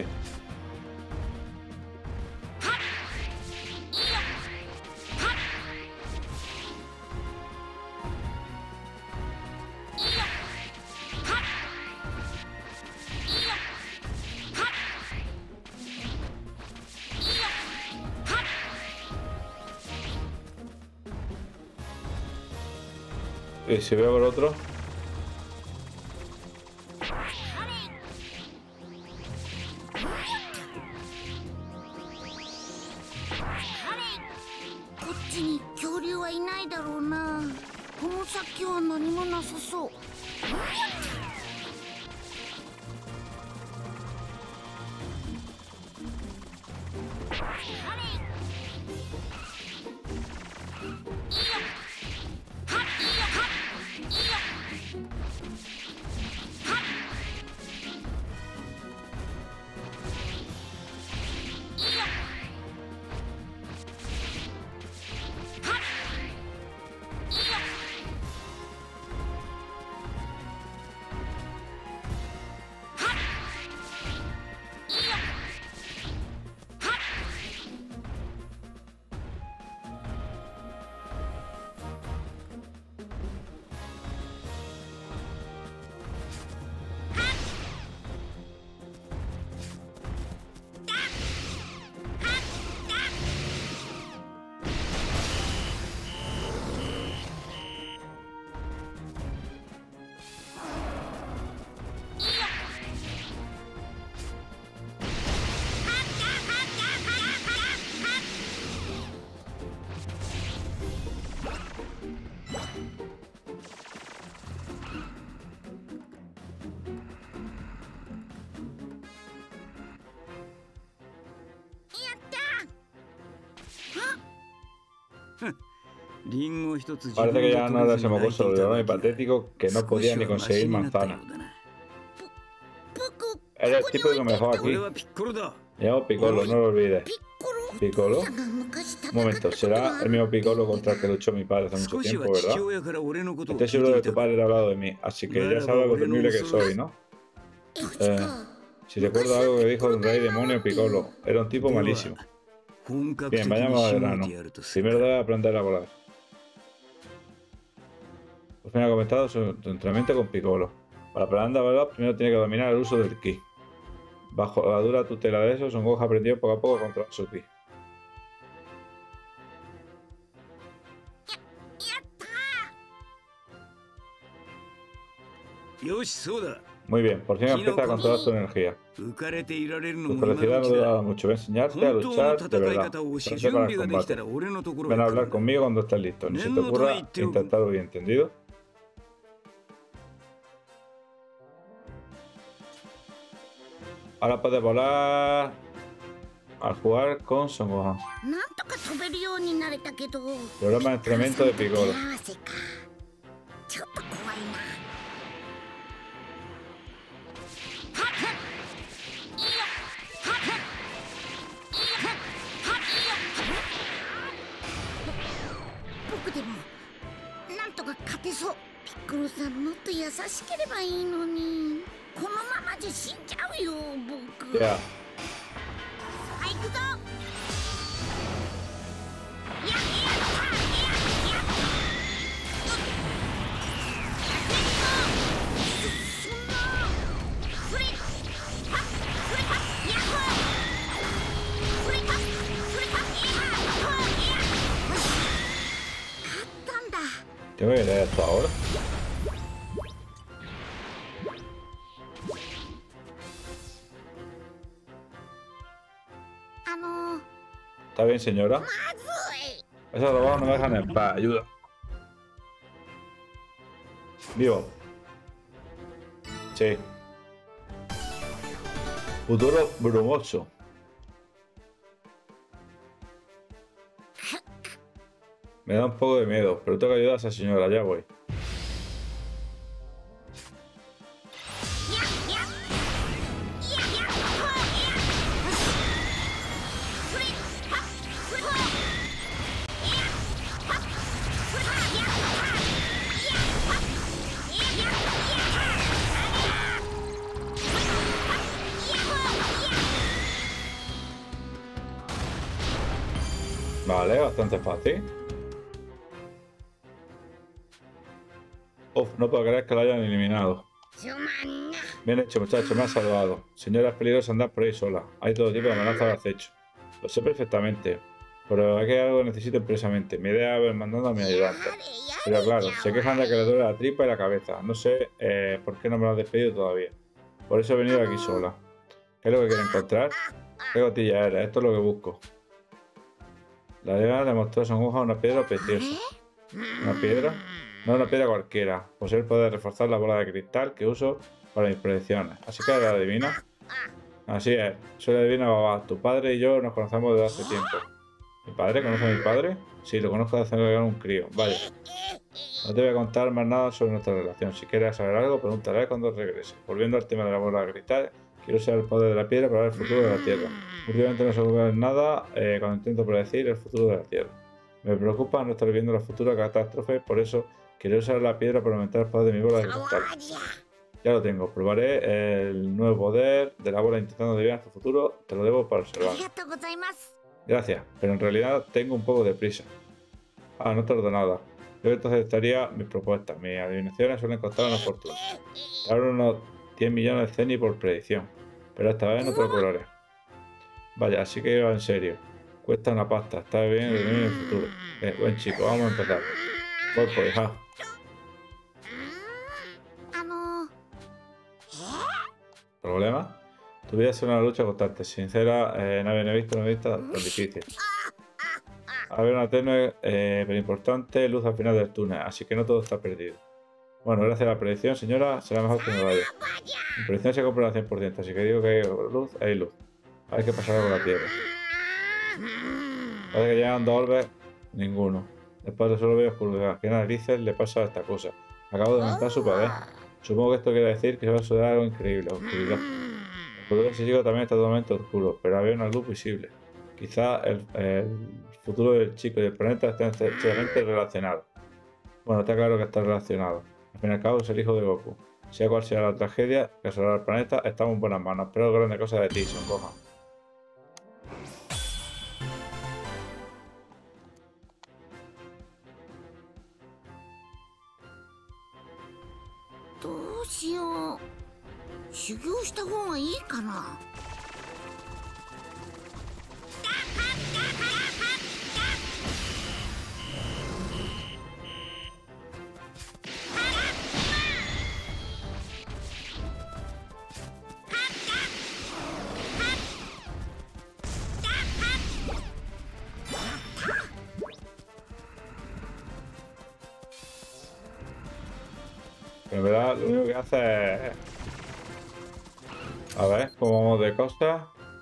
S1: Y si veo por otro. Parece que ya no era ese mocoso león y patético que no podía ni conseguir manzana. Era el tipo que me dejó aquí. Me llamo Piccolo, no lo olvides. ¿Piccolo? Un momento, ¿será el mismo Piccolo contra el que luchó mi padre hace mucho tiempo, verdad? Estoy seguro de que tu padre ha hablado de mí, así que ya sabes lo temible que soy, ¿no? Eh, si recuerdo algo que dijo el rey demonio Piccolo, era un tipo malísimo. Bien, vayamos al grano. Primero debe aprender a volar. Por fin ha comentado su, su entrenamiento con Piccolo. Para aprender a volar, primero tiene que dominar el uso del ki. Bajo la dura tutela de eso, Son Goku ha aprendido poco a poco a controlar su ki. Muy bien, por fin empieza a controlar tu energía. Tu felicidad no dura mucho. Voy a enseñarte a luchar de verdad. Prepárate para el combate. Ven a hablar conmigo cuando estés listo. Ni se te ocurra intentarlo bien, ¿entendido? Ahora puedes volar al jugar con Son Gohan. Programa de entrenamiento de Piccolo. Ya. Tengo que leer esto ahora. ¿Está bien, señora? Esos robots no me dejan en paz. Ayuda. Vivo. Sí. Futuro brumoso. Me da un poco de miedo, pero tengo que ayudar a esa señora. Ya voy. Vale, bastante fácil. Uf, no puedo creer que lo hayan eliminado. Bien hecho, muchacho, me has salvado. Señora, es peligroso andar por ahí sola. Hay todo tipo de amenazas de acecho. Lo sé perfectamente. Pero aquí hay algo que necesito expresamente. Mi idea es mandando a mi ayudante. Pero claro, se quejan de que le duele la tripa y la cabeza. No sé eh, por qué no me lo has despedido todavía. Por eso he venido aquí sola. ¿Qué es lo que quiere encontrar? ¿Qué gotilla eres? Esto es lo que busco. La Diana le mostró a Songoja una piedra preciosa. ¿Una piedra? No una piedra cualquiera. Posee el poder de reforzar la bola de cristal que uso para mis predicciones. ¿Así que la adivina? Así es. Soy la adivina Baba. Tu padre y yo nos conocemos desde hace tiempo. ¿Mi padre? ¿Conoce a mi padre? Sí, lo conozco desde que era un crío. Vaya. No te voy a contar más nada sobre nuestra relación. Si quieres saber algo, pregúntale cuando regrese. Volviendo al tema de la bola de cristal, quiero usar el poder de la piedra para ver el futuro de la Tierra. Últimamente no se ocurre nada eh, cuando intento predecir el futuro de la Tierra. Me preocupa no estar viendo la futura catástrofe, por eso quiero usar la piedra para aumentar el poder de mi bola de cristal. Ya lo tengo. Probaré el nuevo poder de la bola intentando adivinar tu futuro. Te lo debo para observar. Gracias, pero en realidad tengo un poco de prisa. Ah, no tardo nada. Yo entonces estaría mis propuestas. Mis adivinaciones suelen costar una fortuna. Ahora unos diez millones de ceni por predicción. Pero esta vez no te lo cobraré. Vaya, así que va en serio. Cuesta una pasta. Está bien el en el futuro. Eh, buen chico, vamos a empezar. Voy por hija. ¿Problema? Tu vida es una lucha constante. Sincera, eh, no había visto una vista tan difícil. Había una tenue eh, pero importante luz al final del túnel, así que no todo está perdido. Bueno, gracias a la predicción, señora, será mejor que me vaya. Mi predicción se compra al cien por ciento, así que digo que hay luz, hay luz. A ver qué pasará con la Tierra. Parece que llegan dos orbes, ninguno. Después de solo veo oscuridad. ¿Qué narices le pasa a esta cosa? Acabo de aumentar su poder. Supongo que esto quiere decir que se va a suceder algo increíble. Oscuridad. El futuro físico también está totalmente oscuro, pero había una luz visible. Quizá el, el futuro del chico y del planeta estén estrechamente relacionados. Bueno, está claro que está relacionado. Al fin y al cabo es el hijo de Goku. Sea cual sea la tragedia que asolará al planeta, estamos en buenas manos. Espero grandes cosas de ti, Son Gohan. En verdad, lo único que hace es... A ver, cómo vamos de costas.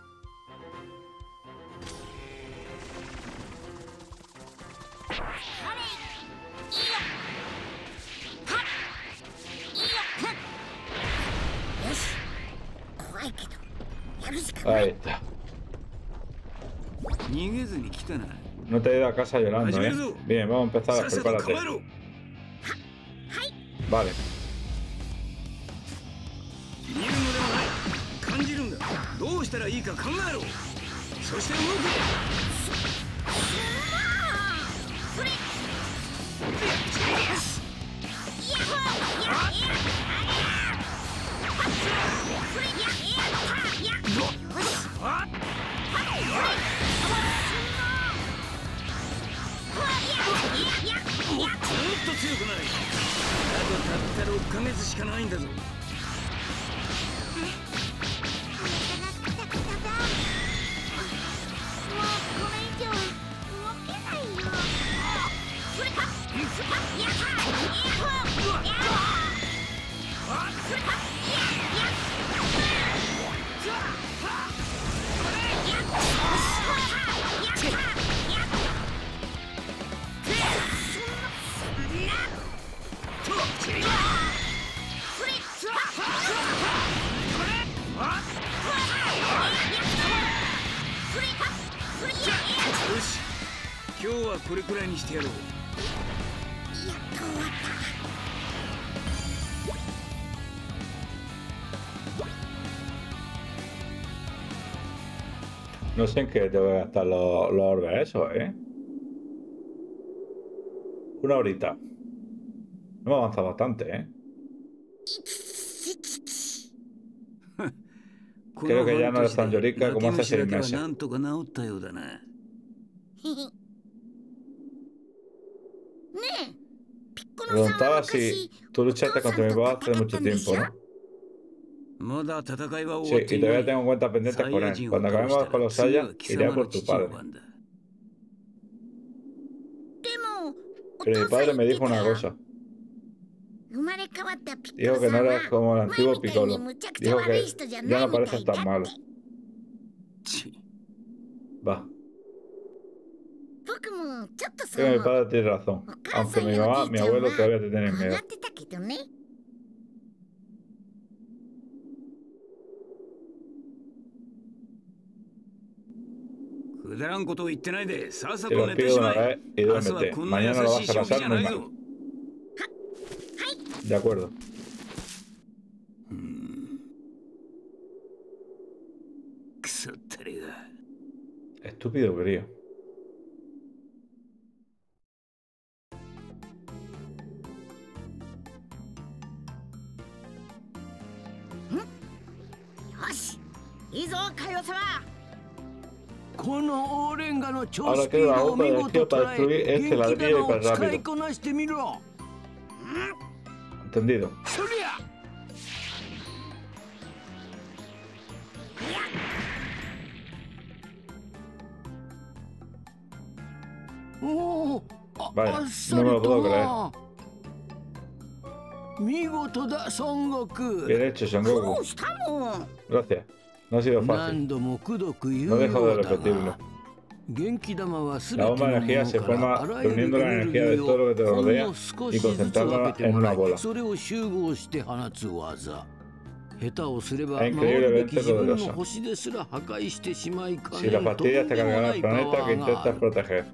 S1: Ahí está. No te he ido a casa llorando, ¿eh? Bien, vamos a empezar. Prepárate. Vale. No sé en qué te voy a gastar los, los orbes esos, ¿eh? Una horita. Hemos avanzado bastante, ¿eh? Creo que ya no es tan llorica como hace seis meses. Preguntaba si tú luchaste contra mi papá hace mucho tiempo, ¿no? Sí, y todavía tengo cuentas pendientes con él. Cuando acabemos con los Saiyan, iré por tu padre. Pero mi padre me dijo una cosa. Dijo que no eras como el antiguo Piccolo. Dijo que ya no pareces tan malo. Va. Que mi padre tiene razón. Aunque mi mamá, mi abuelo todavía te tienen miedo. Te lo pido de una vez y duérmete. Mañana lo vas a pasar muy mal. De acuerdo. Estúpido crío. Ahora queda la bomba de energía para destruir este ladrillo hiper rápido. Entendido. Vaya, no me lo puedo creer. Bien hecho, Son Goku. Gracias. No ha sido fácil. No dejo de repetirlo. La bomba de energía se forma reuniendo la energía de todo lo que te rodea y concentrándola en una bola. Es increíblemente poderosa. Si la fastidias te cargará el planeta que intentas proteger.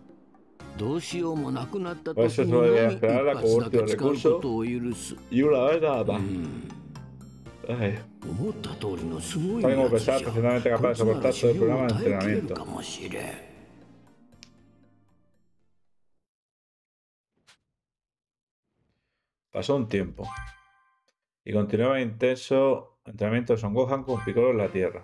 S1: Por eso solo debes esperarla como último recurso y una vez nada más. Ay. Tal como pensaba, perfectamente capaz de soportar todo el programa de entrenamiento. Pasó un tiempo y continuaba el intenso entrenamiento de Son Gohan con Piccolo en la Tierra.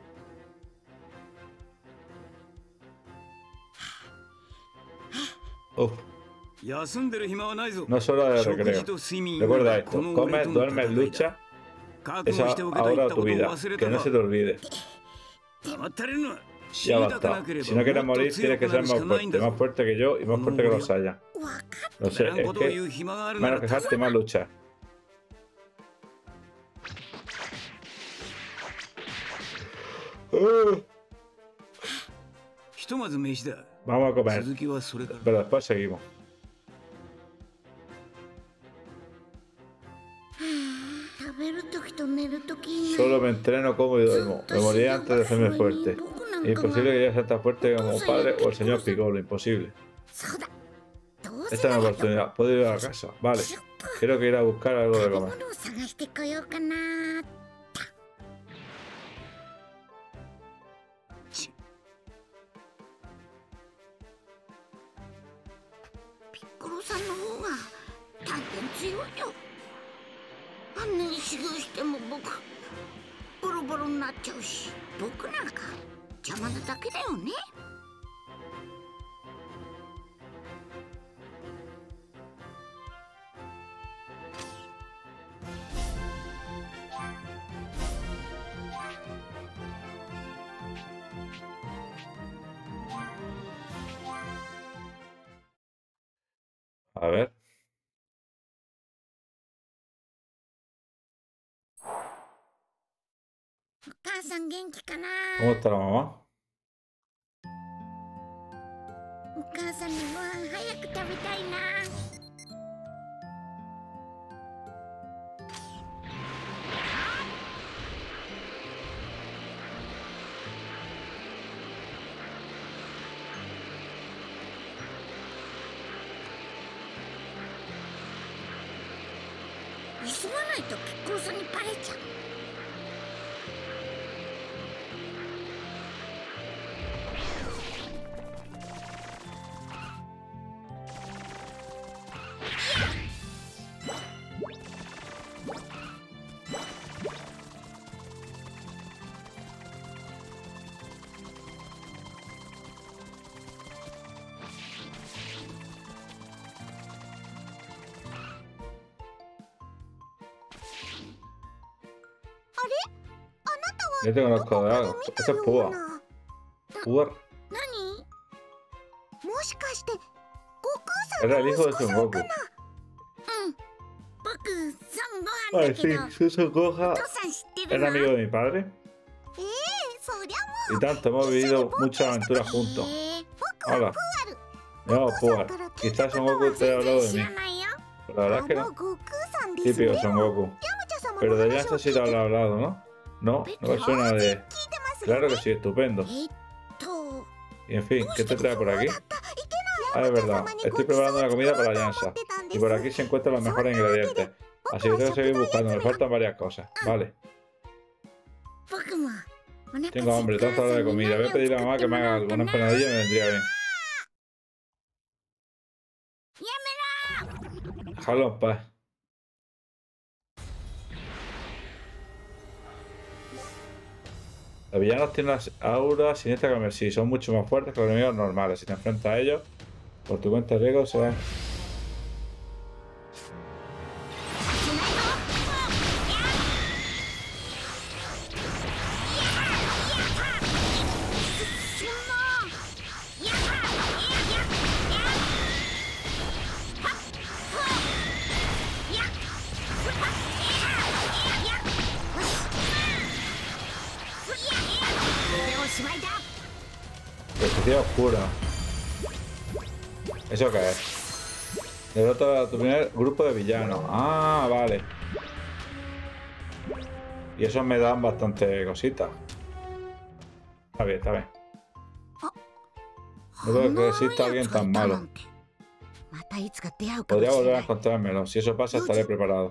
S1: Uf. No es hora de recreo. Recuerda esto: comes, duermes, lucha. Es ahora tu vida. Que no se te olvide. Ya basta. Si no quieres morir, tienes que ser más fuerte. Más fuerte que yo y más fuerte que los Saiyan. No sé, es que menos quejarte, más luchar. Uh. Vamos a comer, pero después seguimos. Solo me entreno, como y duermo. Me moriré antes de hacerme fuerte. Imposible que yo sea tan fuerte como padre o el señor Piccolo. Imposible. Esta es una oportunidad. Puedo ir a la casa. Vale. Quiero que ir a buscar algo de comer. A ver. ¿Cómo está la mamá? Yo te conozco de algo. Esto es Púa. Púa. Era el hijo de Son Goku. Ay, sí, Son Gohan era amigo de mi padre. Y tanto, hemos vivido muchas aventuras juntos. Hola. Me llamo Púa. Quizás Son Goku te ha hablado de mí. Pero la verdad es que no. Típico Son Goku. Pero de Yamcha sí te habrá hablado, ¿no? No, no me suena de... Claro que sí, estupendo. Y en fin, ¿qué te trae por aquí? Ah, es verdad. Estoy preparando una comida para Yamcha. Y por aquí se encuentran los mejores ingredientes. Así que tengo que seguir buscando. Me faltan varias cosas. Vale. Tengo hambre, tanta hora de comida. Voy a pedirle a mamá que me haga alguna empanadilla y me vendría bien. Déjalo en paz. Los villanos tienen las auras siniestras que sí, son mucho más fuertes que los enemigos normales. Si te enfrentas a ellos, por tu cuenta de riesgo será... Profecía oscura. ¿Eso qué es? Derrota a tu primer grupo de villanos. Ah, vale. Y esos me dan bastante cositas. Está bien, está bien. No creo que exista alguien tan malo. Podría volver a encontrármelo. Si eso pasa, estaré preparado.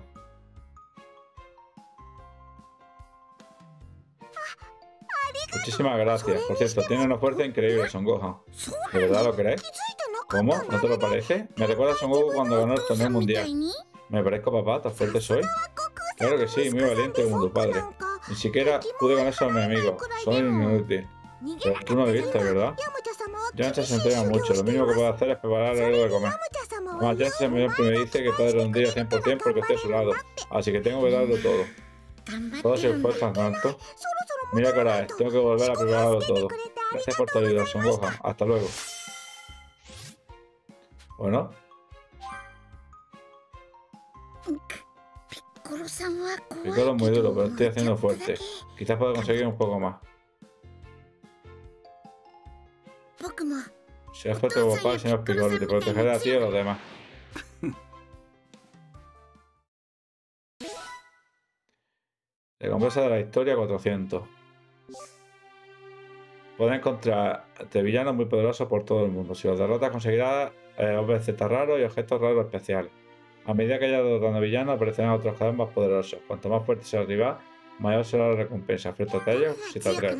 S1: Muchísimas gracias. Por cierto, tiene una fuerza increíble, Son Gohan. ¿De verdad lo crees? ¿Cómo? ¿No te lo parece? Me recuerda a Son Goku cuando ganó el torneo mundial. ¿Me parezco, papá? ¿Tan fuerte soy? Claro que sí, muy valiente como tu padre. Ni siquiera pude con esos enemigos. Son inútiles. Pero tú no lo viste, ¿verdad? Yamcha se entrega mucho. Lo mínimo que puedo hacer es preparar algo de comer. Además, Yamcha siempre me dice que puede rendir al cien por cien porque estoy a su lado. Así que tengo que darlo todo. Todos se esfuerzan tanto. Mira qué hora es. Tengo que volver a prepararlo todo. Gracias por tu ayuda, Son Gohan. Hasta luego. Bueno. Piccolo es muy duro, pero estoy haciendo fuerte. Quizás pueda conseguir un poco más. Serás fuerte como papá, señor Piccolo, y te protegeré a ti y a los demás. Recompensa de la historia cuatrocientos. Puedes encontrarte villanos muy poderosos por todo el mundo. Si los derrotas conseguirás eh, O B Z raros y objetos raros especiales. A medida que hayas derrotando villanos aparecerán otros cada vez más poderosos. Cuanto más fuerte sea el rival, mayor será la recompensa. Enfréntate a ellos si te atreves.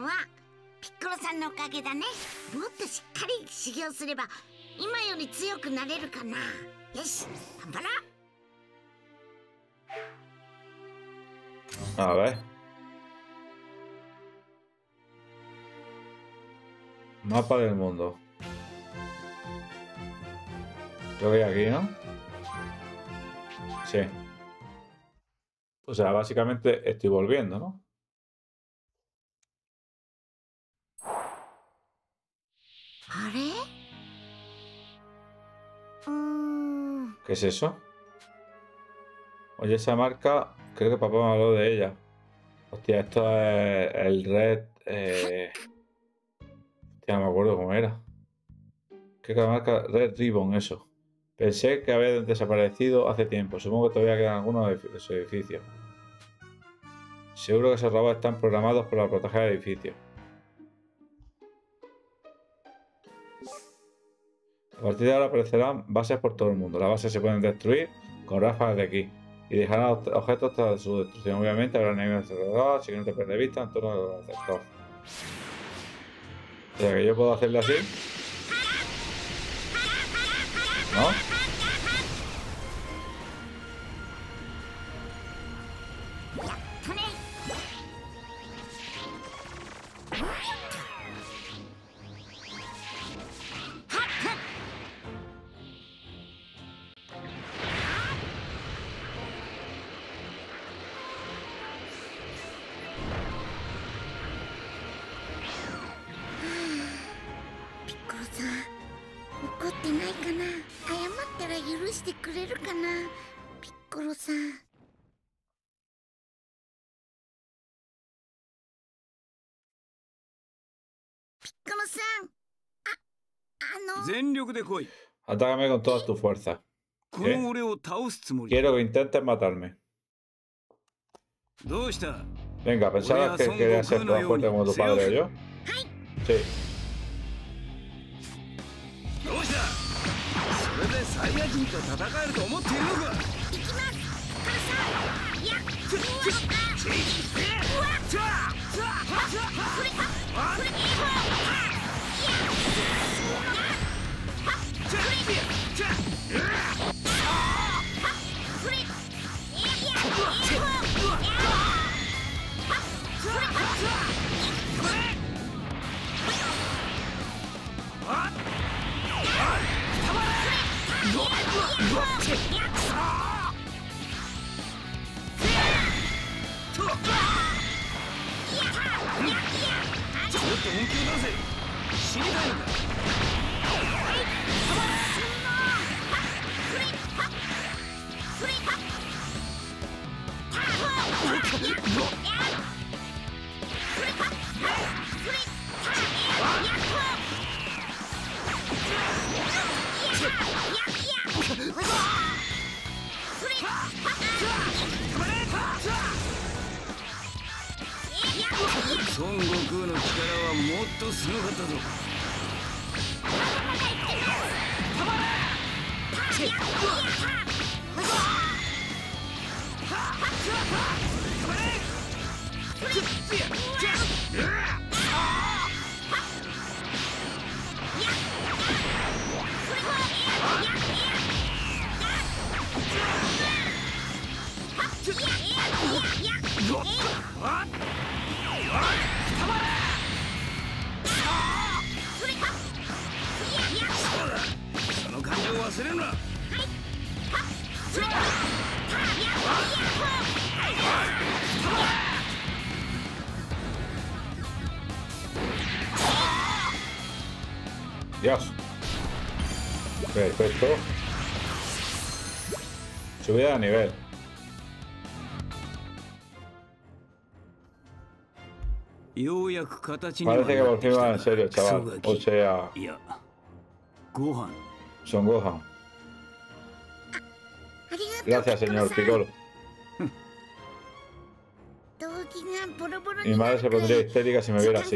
S1: A ver. Mapa del mundo. Creo que hay aquí, ¿no? Sí. O sea, básicamente estoy volviendo, ¿no? ¿Qué es eso? Oye, esa marca, creo que papá me habló de ella. Hostia, esto es el Red... Eh... Hostia, no me acuerdo cómo era. Creo que la marca Red Ribbon, eso. Pensé que había desaparecido hace tiempo. Supongo que todavía quedan algunos de su edificio. Seguro que esos robots están programados para proteger el edificio. A partir de ahora aparecerán bases por todo el mundo. Las bases se pueden destruir con ráfagas de aquí y dejarán objetos tras su destrucción. Obviamente habrá enemigos alrededor, así que no te pierdas de vista en torno al sector. O sea que yo puedo hacerle así. ¿No?
S2: ってないかな。謝ったら許してくれるかな、ピッコロさん。ピッコロさん、あ、あの。
S3: 全力で来い。
S1: Atácame con toda tu fuerza.
S3: この俺を倒すつもり。
S1: Quiero que intentes matarme.
S3: どうした？
S1: Venga, ¿pensabas que quería ser tan fuerte como tu padre o yo? Sí.
S3: どうした？それでサイヤ人と戦えると思っているのか？
S2: 行きます、ピッコロさん。いや、うわっ、うわっ、それ、あ、それ、いい方、
S3: ちょっと本気を出せ。死にたいのか？ 孫悟空の力はもっとすごかったぞ。 その感情を忘れるな。
S1: Dios. Perfecto. Subida de nivel. Parece que por fin va en serio, chaval. O sea, Son Gohan. Gracias, señor Piccolo. Mi madre se pondría histérica si me viera así.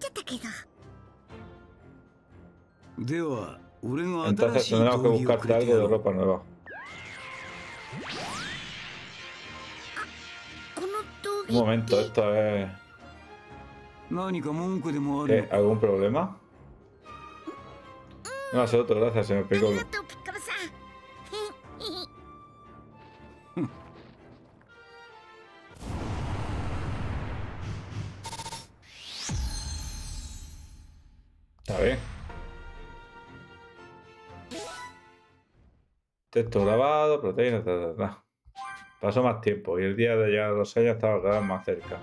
S1: Entonces tendremos que buscarte algo de ropa nueva. Un momento, esto es... ¿Qué? ¿Algún problema? No, absoluto, gracias, señor Piccolo. Está bien. Texto grabado, proteínas, ta, ta, ta. Pasó más tiempo y el día de llegar a los años estaba cada vez más cerca.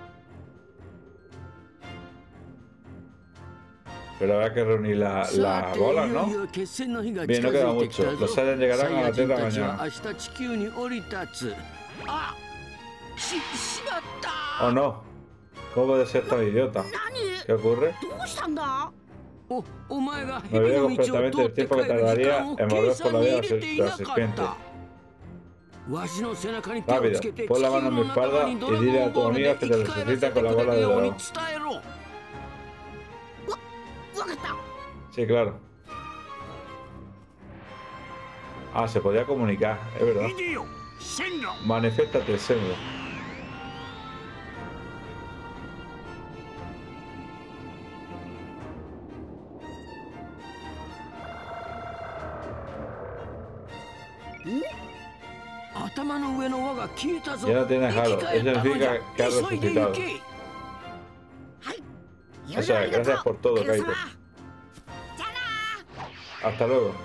S1: Pero habrá que reunir las la bolas, ¿no? Bien, no queda mucho. Los aliens llegarán a la Tierra mañana. Oh no. ¿Cómo puede ser tan idiota? ¿Qué ocurre? Me olvidé completamente del tiempo que tardaría en volver por la vía de la serpiente. Rápido, pon la mano en mi espalda y dile a tu amiga que te resucita con la bola de dragón. Sí, claro. Ah, se podía comunicar, es verdad. Manifiéstate, Sengo. Ya no tienes halo, eso significa que has resucitado. O sea, gracias por todo, Kaito. Hasta luego.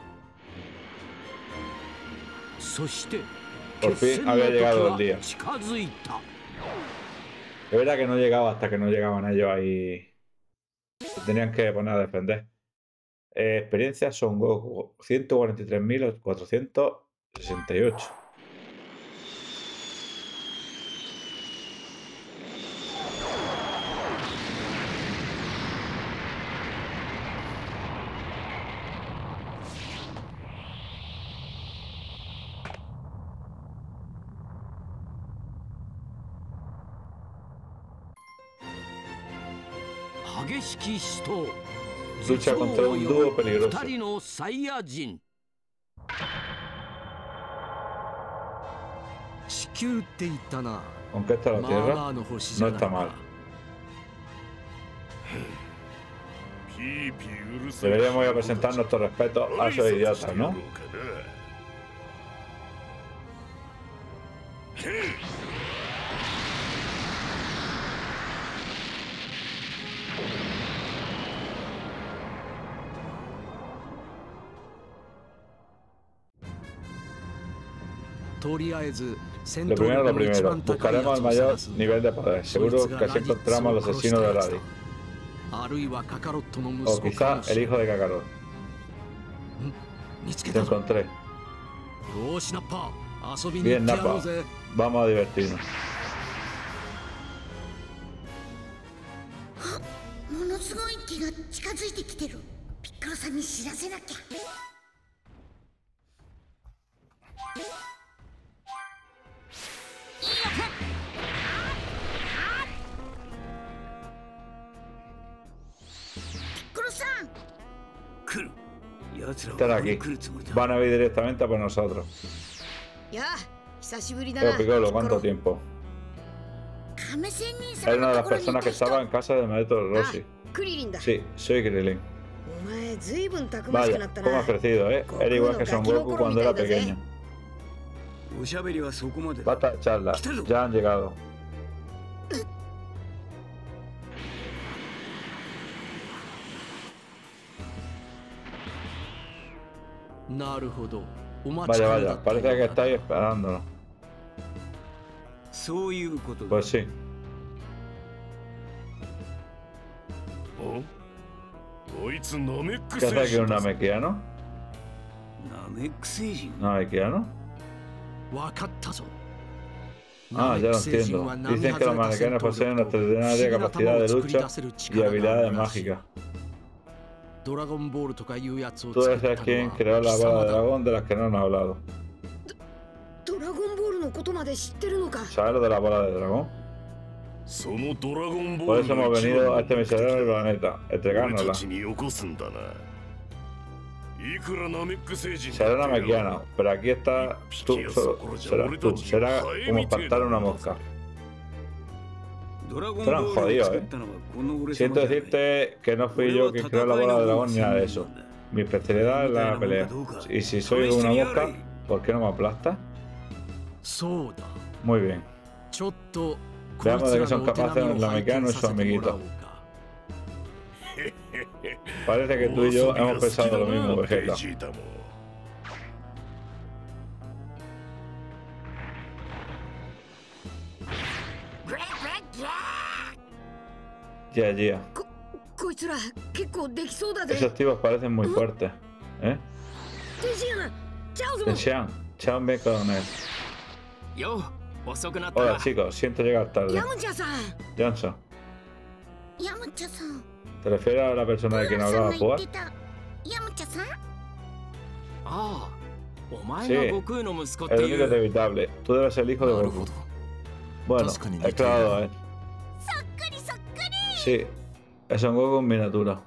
S1: Por fin había llegado el día. Es verdad que no llegaba hasta que no llegaban ellos ahí. Se tenían que poner a defender. Eh, experiencia Son Goku, ciento cuarenta y tres mil cuatrocientos sesenta y ocho. Lucha contra un dúo peligroso. Conquista la Tierra. No está mal. Deberíamos ir a presentar nuestro respeto a esos idiotas, ¿no? Lo primero, lo primero, buscaremos el mayor nivel de poder. Seguro que así encontramos al asesino de Ladi. O quizá el hijo de Kakarot. Te encontré. Bien, Nappa. Vamos a divertirnos.
S2: ものすごい気が近づいてきてる。ピッコロさんに知らせなきゃ。
S1: Están aquí. Van a venir directamente a por nosotros. Pero Piccolo, ¿cuánto tiempo? Era una de las personas que estaba en casa del maestro Rossi. Sí, soy Krillin. Vaya, cómo has crecido, ¿eh? Era igual que Son Goku cuando era pequeño. Basta de charla, ya han llegado. Vaya, vaya, parece que estáis esperándonos. Pues sí. ¿Qué hace aquí un Namekiano? ¿Namekiano? Ah, ya lo entiendo. Dicen que los Namekianos poseen una extraordinaria capacidad de lucha y habilidades mágicas. Tú eres quien creó la bola de dragón de las que no han hablado. ¿Sabes lo de la bola de dragón? Por eso hemos venido a este miserable planeta, entregárnosla. Será Namekiano, pero aquí está tú, serás tú, será como espantar una mosca. Serán jodidos, eh. Siento decirte que no fui yo quien creó la bola de dragón ni nada de eso. Mi especialidad es la pelea. Y si soy una mosca, ¿por qué no me aplastas? Muy bien. Veamos de qué son capaces los Namekianos y sus amiguitos. Parece que tú y yo hemos pensado lo mismo, Vegeta. Ya, ya. Esos tipos parecen muy fuertes, ¿eh? Tensian, Chao me con él. Hola chicos, siento llegar tarde. Johnson. ¿Te refieres a la persona de quien hablaba Pua? Sí, el único inevitable. Tú debes ser el hijo de Goku. Bueno, es claro, ¿eh? Sí, es Son Goku en miniatura.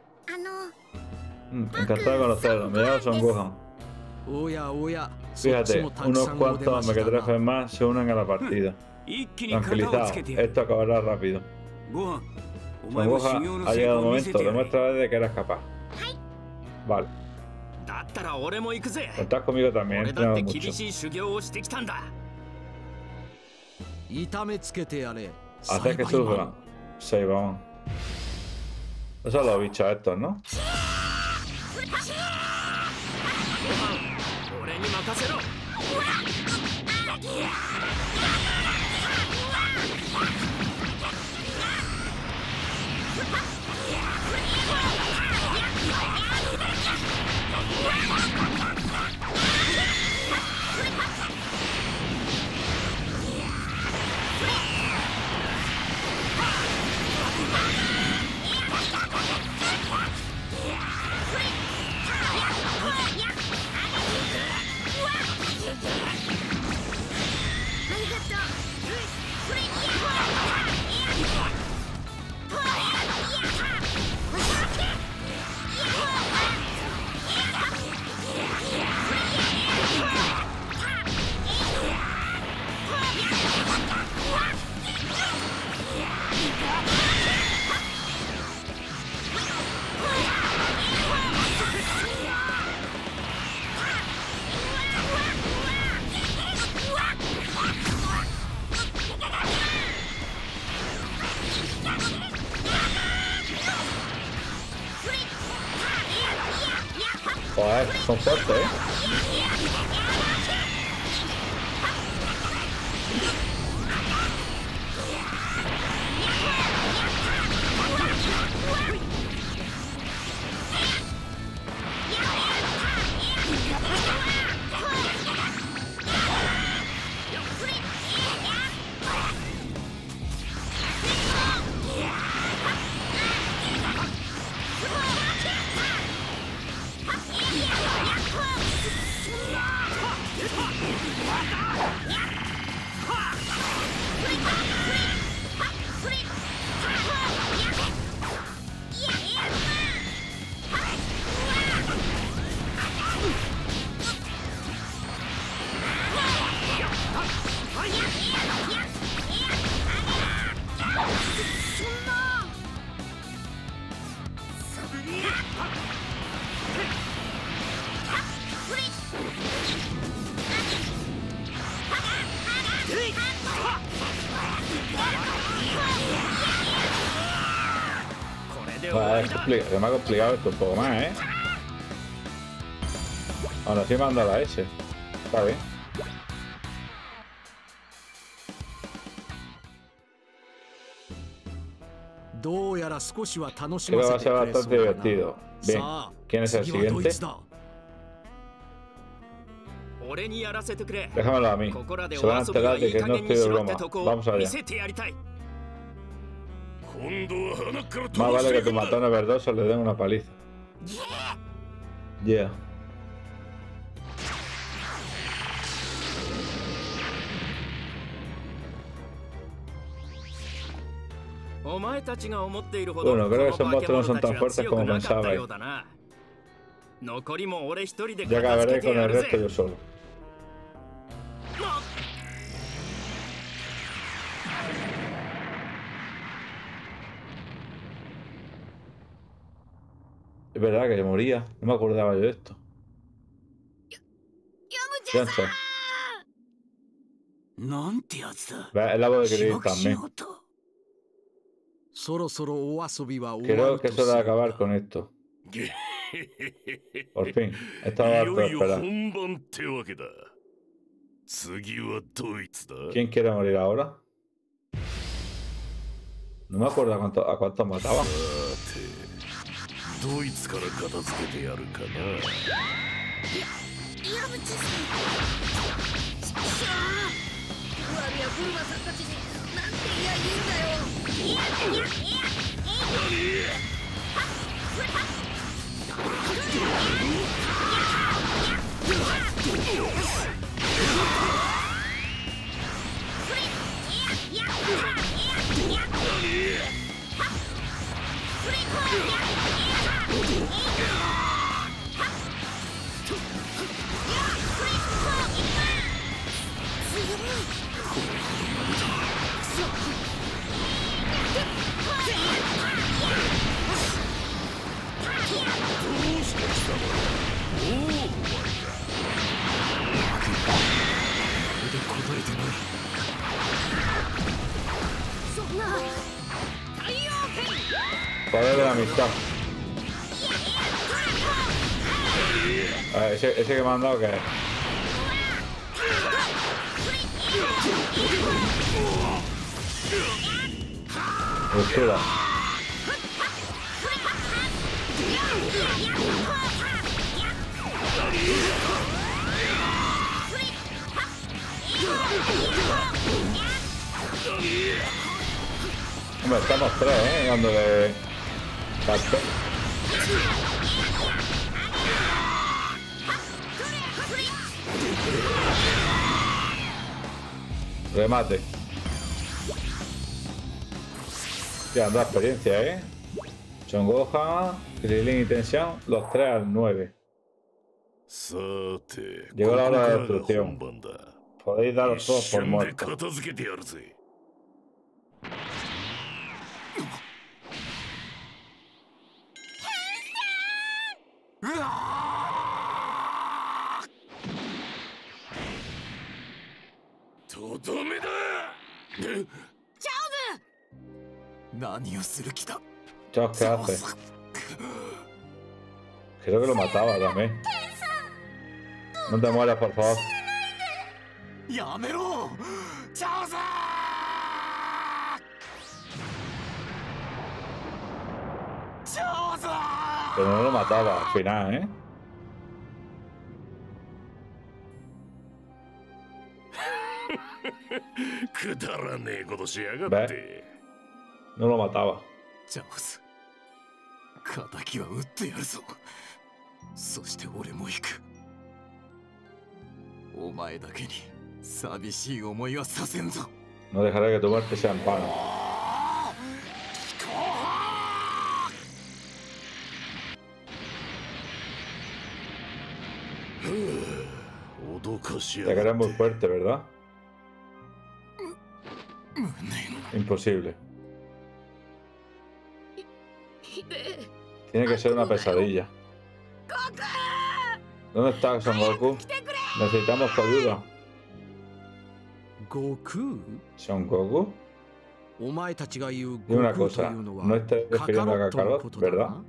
S1: Mm, encantado de conocerlo, me llamo Son Gohan. Fíjate, unos cuantos mequetrefes más se unen a la partida. Tranquilizado, esto acabará rápido. Son Gohan, ha llegado el momento, demuestra de que eres capaz. Vale. Contad conmigo también, he entrenado mucho. Hacer que sufran. Saibon. Eso son los bichos estos, ¿no? Joder, son fuertes, ¿eh? Vale, es complicado, se me ha complicado esto un poco más, ¿eh? Aún así me han dado la S. Está bien. Creo que va a ser bastante divertido. Bien, ¿quién es el siguiente? Déjamelo a mí. Se van a enterar de que no estoy de broma. Vamos allá. Más vale que tu matones verdosos le den una paliza. Yeah. Bueno, creo que esos monstruos no son tan fuertes como pensabais. Ya acabaré con el resto yo solo. Es verdad que moría. No me acordaba yo de esto. Piensa. Es la voz de Chris también. Creo que es hora de acabar con esto. Por fin. Estaba harto de esperar. ¿Quién quiere morir ahora? No me acuerdo a cuánto, a cuánto mataba. Poder de la amistad. A ver, ese, ese que me han dado, ¿qué es? Ruptura. Hombre, estamos tres, ¿eh? Dándole... Salto. Remate. Ya anda experiencia, ¿eh? Son Gohan, Krillin y Tensión, los tres al nueve. Llegó la hora de destrucción. Podéis daros todos por muertos. Chao, ¿qué hace? Creo que lo mataba también. No te mueras, por favor.
S4: やめろチャオザーチャオザー
S1: Pero no lo mataba al final, ¿eh?
S5: くだらねえことしやがっ
S1: ¿Ves?
S5: て。
S1: No lo mataba.
S4: チャオズ敵は撃ってやるぞ。そして俺も行く。お前だけに寂しい思いはさせんぞ。
S1: No dejaré que tu muerte sea en vano.
S5: 脅かし
S1: Te
S5: や
S1: quedas
S5: がっ
S1: muy
S5: て。
S1: fuerte, ¿verdad? Imposible. Tiene que ser una pesadilla. ¿Dónde está Son Goku? Necesitamos tu ayuda.
S4: 悟空
S1: ¿Son Goku?
S4: お前たちが言う
S1: Dime una
S4: 悟空
S1: cosa.
S4: というのは
S1: No estás
S4: カカ
S1: refiriendo
S4: ロ
S1: a
S4: ットの
S1: Kakarot,
S4: ことだ
S1: ¿verdad?
S4: な。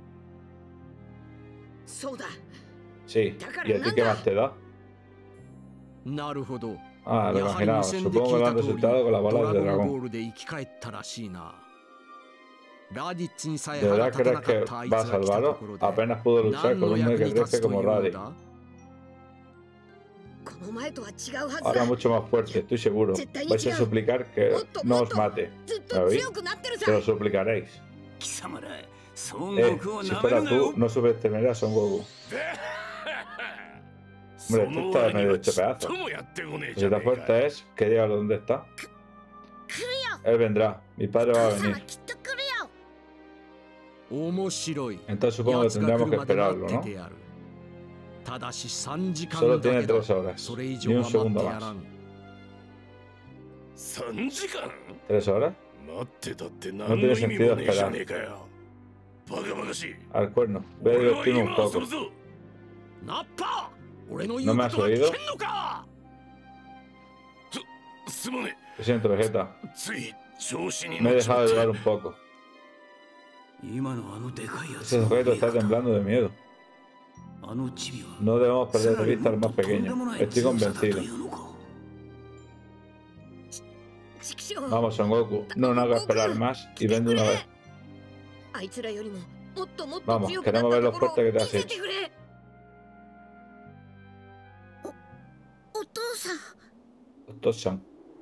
S2: そうだ。
S1: Sí. ¿Y a ti qué más te da?
S4: なるほど。
S1: Ah, lo
S4: やはり
S1: imaginaba.
S4: 無線で
S1: Supongo
S4: 聞
S1: que
S4: い
S1: lo
S4: た
S1: han
S4: 通り、
S1: resultado con las
S4: ド
S1: balas
S4: ラ
S1: de
S4: ゴンボ
S1: dragón.
S4: ールで生き返ったらしいな。ラディッチにさえ
S1: ¿De
S4: 歯が
S1: verdad
S4: 立たな
S1: crees
S4: か
S1: que
S4: ったあいつ
S1: va a
S4: が来たと
S1: salvarlo?
S4: ころで
S1: Apenas pudo luchar
S4: 何
S1: con
S4: の
S1: un
S4: 役に
S1: mequetrefe
S4: 立つとい
S1: como
S4: うの
S1: Raditz.
S4: だ。
S2: この前とは違うはず
S1: Ahora
S2: だ。
S1: mucho más fuerte, estoy seguro. Vais a suplicar que no os mate.
S2: ずっと
S1: ¿Sabéis?
S2: 強くなってるさ
S1: Se。lo suplicaréis.
S3: 貴様ら孫
S1: Eh,
S3: 悟空を
S1: si
S3: なめ
S1: fuera
S3: るなよ
S1: tú, no subestimarías a Son Goku.
S5: そ
S1: Hombre, tú
S5: の
S1: estás
S5: 割
S1: en
S5: に
S1: medio
S5: は
S1: de este
S5: ちっ
S1: pedazo.
S5: ともやってこねえ
S1: Si
S5: じゃね
S1: tan
S5: えか。
S1: fuerte es, que diga dónde está.
S2: 来るよ。
S1: Él vendrá. Mi padre va a
S2: 母さん
S1: venir.
S2: はきっと来るよ。
S4: 面白い。
S1: Entonces supongo que
S4: 奴が来
S1: tendremos
S4: る
S1: que
S4: まで
S1: esperarlo,
S4: 待っ
S1: ¿no?
S4: ててやる。ただしさんじか
S1: Solo
S4: んだ
S1: tiene
S4: けだ。
S1: tres horas.
S4: それ以
S1: Ni
S4: 上
S1: un
S4: は待っ
S1: segundo
S4: てやら
S1: más.
S4: ん。
S5: さんじかん
S1: ¿Tres horas?
S5: 待ってたって何
S1: No
S5: の
S1: tiene
S5: 意味
S1: sentido
S5: もねえじゃ
S1: esperar.
S5: ねえかよ。バカバカしい。
S1: Al cuerno. Voy a
S5: 俺は
S1: divertirme un
S5: 今はす
S1: poco.
S5: るぞ。
S4: ナッパ俺の言
S1: No
S4: う
S1: me
S4: こ
S1: has
S4: とは聞
S1: oído?
S4: けんのか。
S5: すまね
S1: Lo siento, Vegeta.
S5: え。つい調子に
S1: Me
S5: 乗
S1: he
S5: っちま
S1: dejado
S5: っ
S1: llevar
S5: た。
S1: un poco.
S3: 今のあのでかいやつ
S1: Ese
S3: の
S1: sujeto
S3: 見え
S1: está
S3: 方
S1: temblando de miedo.
S3: あのチビは
S1: No debemos
S3: さ
S1: perder
S3: ら
S1: de
S3: に
S1: vista
S3: も
S1: al
S3: っ
S1: más
S3: ととんで
S1: pequeño.
S3: もない
S1: Estoy
S3: 強さだと
S1: convencido.
S3: いうのか。
S2: 畜生。
S1: Vamos, Son Goku. No nos hagas esperar más y ven de una vez.
S2: あいつらよりももっともっと
S1: Vamos,
S2: 強くなっ
S1: queremos
S2: た
S1: ver
S2: と
S1: lo
S2: ころを
S1: fuerte que te
S2: 見
S1: has
S2: せ
S1: hecho.
S2: てくれ。お、お父さん。
S1: Estos son.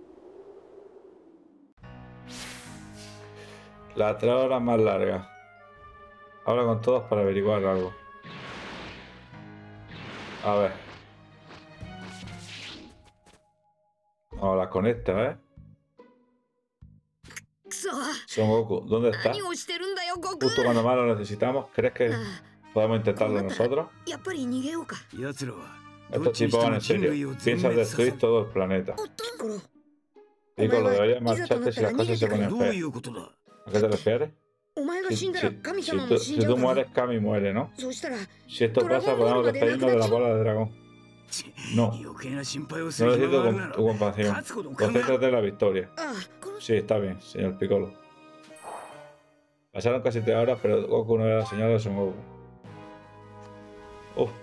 S1: Las tres horas más largas. Habla con todos para averiguar algo. A ver. Vamos a hablar con este, ¿eh?
S2: くそ。
S1: Son Goku, ¿dónde está?
S2: 何をしてるんだよ、悟空。
S1: Justo cuando más lo necesitamos. ¿Crees que
S2: あ
S1: podemos
S2: あ、こう
S1: intentarlo
S2: なったら
S1: nosotros?
S2: やっぱり逃げようか。
S3: 奴らはどっ
S1: Estos
S3: ちにし
S1: tipos
S3: て
S1: van
S3: も
S1: en
S3: 人
S1: serio.
S3: 類を全
S1: Piensan
S3: 滅させ
S1: destruir
S3: る。
S1: todo el planeta.
S2: お父さん。
S1: Piccolo,
S2: Omega,
S1: deberías
S2: ¿y eso
S1: marcharte si las
S2: tomate
S1: cosas se
S2: la
S1: ponen
S3: どうい
S1: feas.
S3: うことだ。
S1: ¿A qué te refieres?
S2: お前が
S1: Si,
S2: 死んだ
S1: si-
S2: ら神
S1: si
S2: 様
S1: tú,
S2: も死ん
S1: si
S2: じゃう
S1: tú
S2: から。
S1: mueres, Kami muere, ¿no?
S2: そうしたら
S1: Si esto
S2: Dragón
S1: pasa,
S2: Ball
S1: podemos
S2: va de
S1: despedirnos de la
S2: Nakachi.
S1: bola de dragón.
S3: ち
S1: No,
S3: 余計な心配をす
S1: no
S3: る暇
S1: necesito
S3: がある
S1: con-
S3: なら
S1: tu compasión.
S3: 勝つことを考えろ。
S1: Concéntrate en la victoria.
S2: ああ、この
S1: Sí, está bien, señor Piccolo. Pasaron casi tres horas, pero Goku no era la señal de Son Goku. Uf,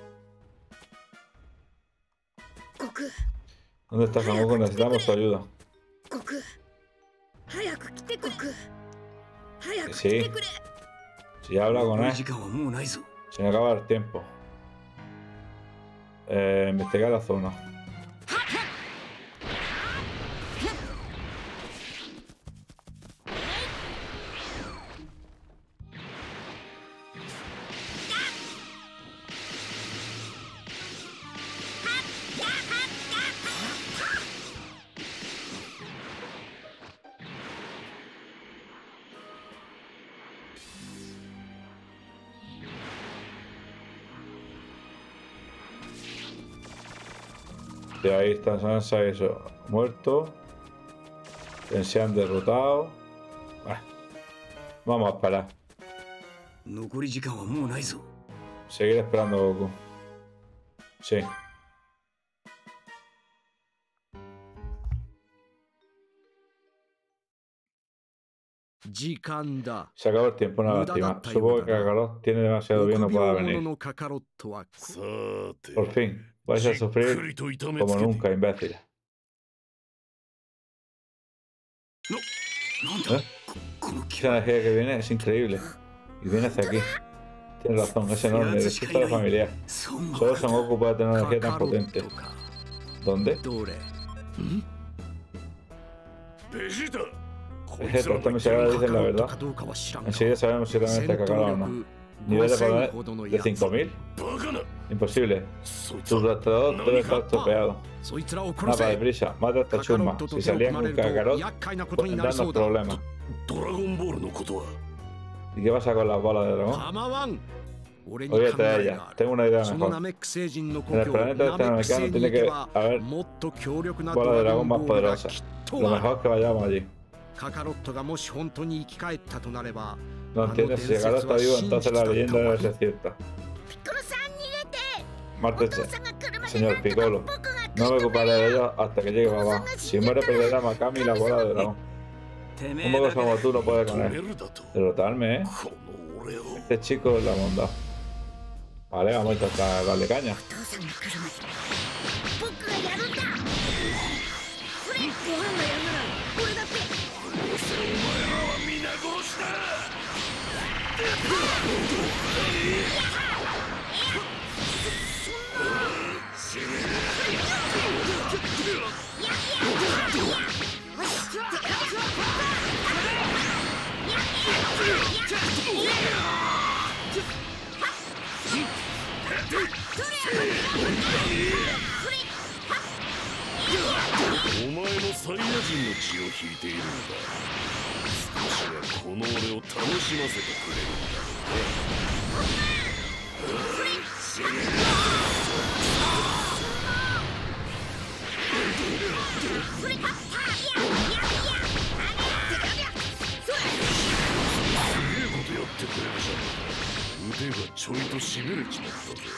S2: 悟空、
S1: ¿dónde está Son Goku? Necesitamos tu ayuda.
S2: 悟空。早く来てくれ。悟空。早く来
S1: Sí.
S2: てくれ。
S1: Si ya habla con
S3: 残り
S1: él,
S3: 時間はもうないぞ。
S1: se me acaba el tiempo. Eh, investigar la zona. De ahí está Sansa y eso, muerto. Se han derrotado. Bah, vamos a esperar.
S3: 残り時間はもうないぞ。
S1: Seguir esperando a Goku. Sí.
S4: 時間だ。
S1: Se acabó el tiempo, una lástima. Supongo que Kakarot tiene demasiado bien, no pueda venir.
S4: のカカロットは
S5: さて
S1: Por fin, vais
S5: じ
S1: a
S5: っく
S1: sufrir
S5: りと痛め
S1: como
S5: つけて
S1: nunca, imbécil.
S5: なんだ
S1: ¿Eh? Esa energía que viene es increíble. Y viene hacia aquí. Tienes razón, es enorme, resiste a la familiar. Solo Son Goku puede tener una energía tan potente. ¿Dónde?
S4: どれ？
S5: ベジータこい
S1: Es
S5: つら
S1: cierto,
S5: の
S1: esta
S5: 言って
S1: misión
S5: る
S1: dicen la
S4: カカロット
S1: verdad.
S4: かどうかは知らんが
S1: Enseguida sabemos si realmente Kakarot o no. Nivel de poder de cinco mil.
S5: バカな
S1: Imposible.
S5: そいつ
S1: Tu
S5: は
S1: rastreador debe estar estropeado.
S4: そいつらを殺
S1: Mapa
S4: せ。
S1: deprisa, mata a esta
S4: カカロ
S1: chusma.
S4: ットと
S1: Si
S4: 手を組
S1: salían
S4: まれ
S1: con
S4: ると
S1: Kakarot,
S4: 厄介なことに
S1: pueden
S4: なりそ
S1: darnos
S4: うだ。
S1: problemas.
S5: ドラゴンボールのことは
S1: ¿Y qué pasa con las bolas de dragón?
S4: 構わん。俺に考
S1: Oye,
S4: え
S1: ella,
S4: がある。
S1: tengo una idea
S4: その
S1: mejor.
S4: ナメック星人の故
S1: En el
S4: 郷
S1: planeta
S4: ナ
S1: este
S4: メック
S1: americano
S4: 星に
S1: tiene
S4: 行け
S1: que
S4: ば
S1: haber
S4: もっと強力な
S1: bolas de
S4: ドラゴ
S1: dragón
S4: ンボ
S1: más
S4: ールが
S1: poderosas.
S4: きっと
S1: Lo
S4: ある。
S1: mejor es que vayamos allí.
S4: カカロットがもし本当に生き返ったとなれば、
S1: No entiendes, si Kakarot está vivo, entonces la leyenda debe ser cierta.
S2: ピッコロさん逃げて。お
S1: Mártense,
S2: 父さんが来るまで
S1: señor
S2: なんとか
S1: Piccolo.
S2: 僕が
S1: No me ocuparé de ellos hasta que llegue papá. Si muere, perderá a Makami y la bola de dragón.
S3: てめ
S1: Un
S3: え
S1: poco
S3: だけ
S1: como tú no puedes
S5: 止
S1: con
S5: め
S1: él.
S5: るだと
S1: Derrotarme, ¿eh?
S5: この俺を
S1: Este chico es la bondad. Vale, vamos a intentar darle caña.
S2: お父さんが来るまで僕がやるんだ。それご飯がやるなら俺だって。
S5: どうせお前らは皆殺しだ お前もサイヤ人の血を引いているのだ。少しはこの俺を楽しませてくれるんだろうね。すげえことやってくれるじゃん。腕がちょいとしびれちまったぜ。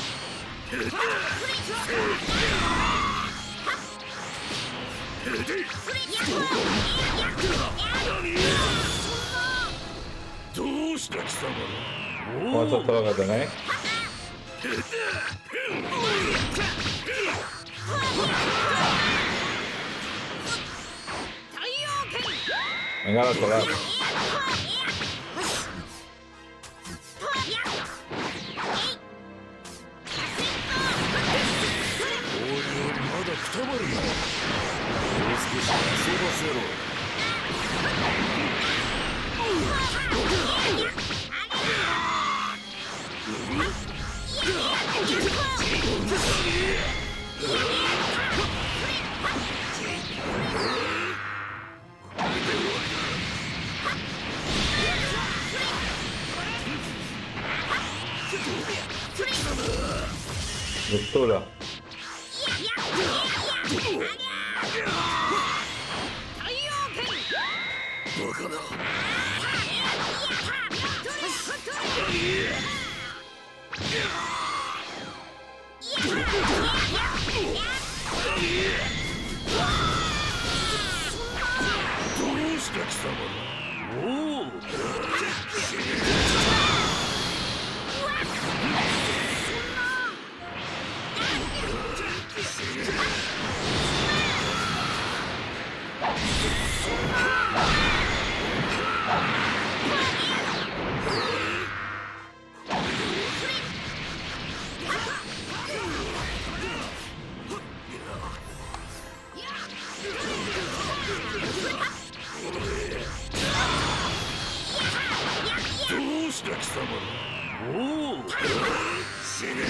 S5: どうした貴様ら。
S1: Como esto es todo lo que tenéis. Venga, a colar.
S5: おいおいまだくたばるな。もう少し遊ばせろ。
S1: Ruptura.
S5: バカな。 どうした貴様ら。おお。 どうした貴様ら。おお。死ね。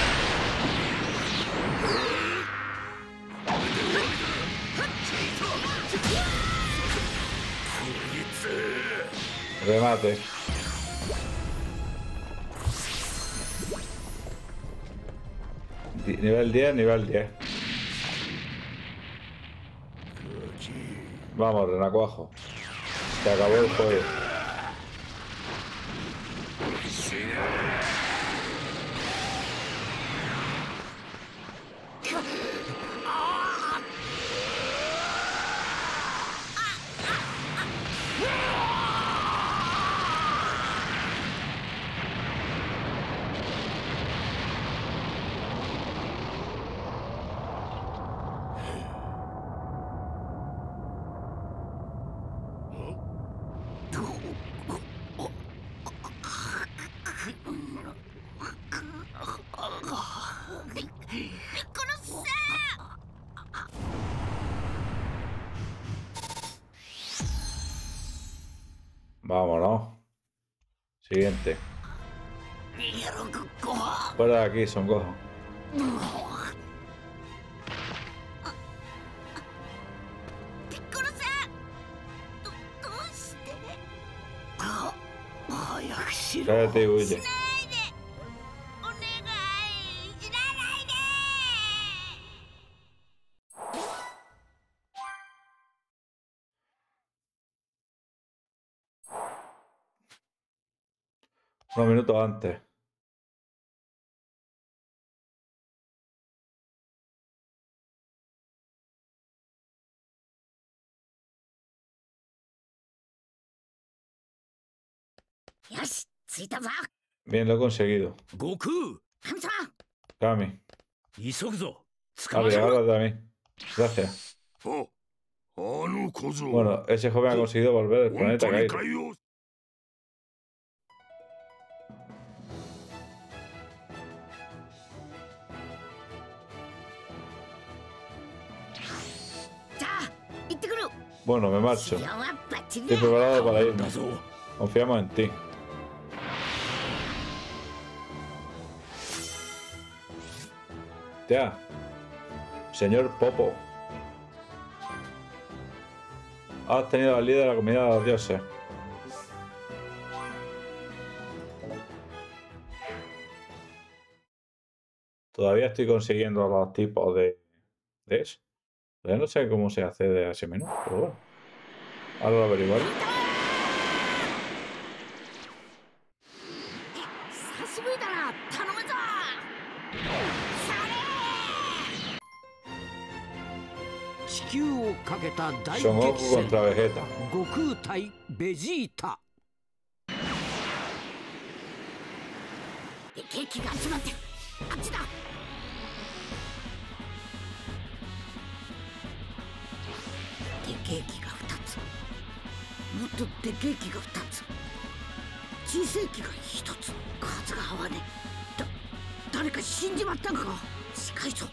S1: Remate. Di- Nivel diez, nivel diez. Vamos, renacuajo. Se acabó el juego. Vámonos. Siguiente. Fuera de aquí, Son Gohan. Cállate y huye. Unos minutos antes. Bien, lo he conseguido.
S4: Goku,
S1: Kami.
S4: 急ぐぞ。
S1: Vale, ahora también. Gracias.
S5: あ、あの小僧。
S1: Bueno, ese joven ha conseguido volver al
S5: 本
S1: planeta
S5: 当に
S1: Kairo.
S5: 海王。
S1: Bueno, me marcho. Estoy preparado para irme. Confiamos en ti. Ya. Señor Popo. Has tenido al líder de la comunidad de los dioses. Todavía estoy consiguiendo los tipos de, de eso. Ya no sé cómo se accede a ese menú, pero bueno. Ahora lo averiguaré. Son Goku contra Vegeta.
S3: Goku 対ベジータ。
S2: ケーキが集まってる。あっちだ。でけえ木がふたつ、もっとでけえ木がふたつ、小さい木がひとつ、数が合わねえ。だ誰か死んじまったんか。近いぞ。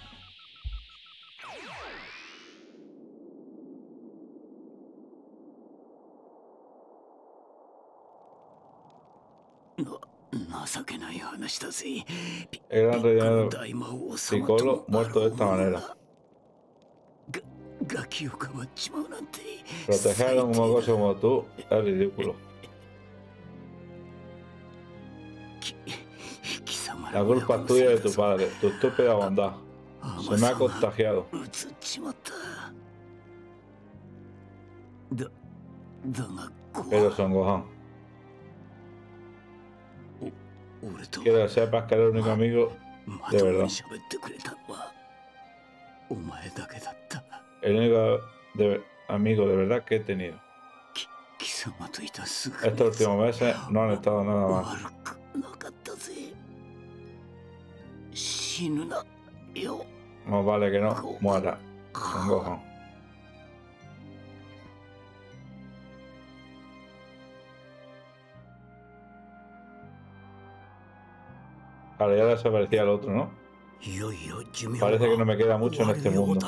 S3: 情けない話だぜ。
S1: El gran relleno Piccolo muerto de esta manera. Proteger a un mocoso como tú es ridículo. La culpa es tuya y de tu padre, tu estúpida bondad. Se me ha contagiado. Pero Son Gohan, quiero que sepas que eres el único amigo de verdad. El único de, amigo de verdad que he tenido. Estos últimos meses no han estado nada mal. Más vale que no muera, Son Gohan. Ahora ya desaparecía el otro, ¿no? Parece que no me queda mucho en este mundo.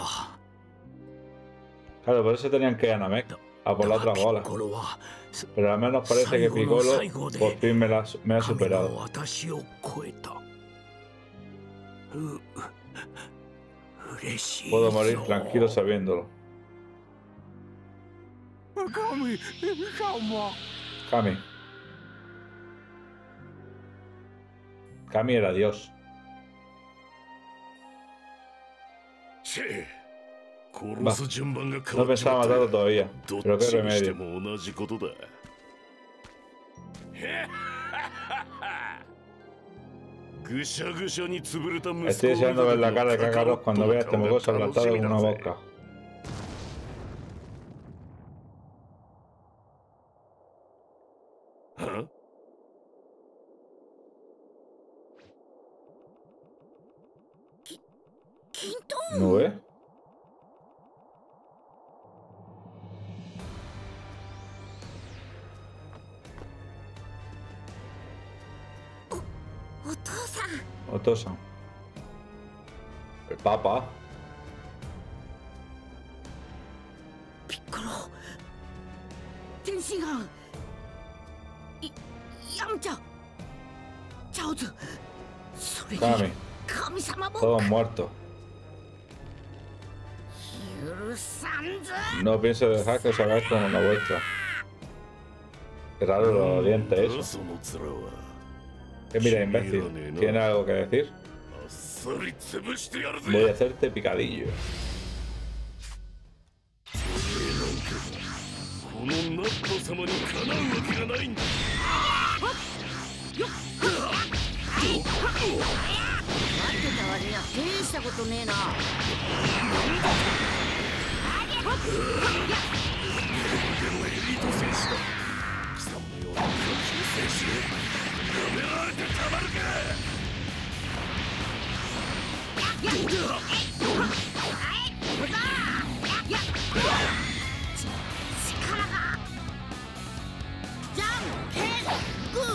S1: Claro, por eso tenían que ir a Namek, a por la otra bola. Pero al menos parece que Piccolo por fin me, la, me ha superado. Puedo morir tranquilo sabiéndolo. Kami. Kami era Dios. Va. No pensaba matarlo todavía, pero qué remedio. Estoy deseando ver la cara de Kakarot cuando vea a este mocoso plantado en una boca. ¿No ve?
S2: お父さん。
S1: Otosan. El Papa.
S2: ピッコロ、天津飯、いヤムチャ、チャオズ、それに
S1: Kami.
S2: 神様も
S1: Todos muertos.
S2: 許さんぞ。
S1: No pienso dejar que os hagáis como la vuestra. Qué raro los dientes eso.
S5: その面は
S1: ¿Qué mira, imbécil? ¿Tiene algo que decir?
S5: あっさり潰してやる
S1: Voy a
S5: ぜ
S1: hacerte picadillo.
S5: このナット様にかなうわけがないんだ
S2: 待ってた割には大したことねえな。
S5: でもエリート選手だ貴様のような巨人選手に舐められてたまるか
S2: じゃんけんグ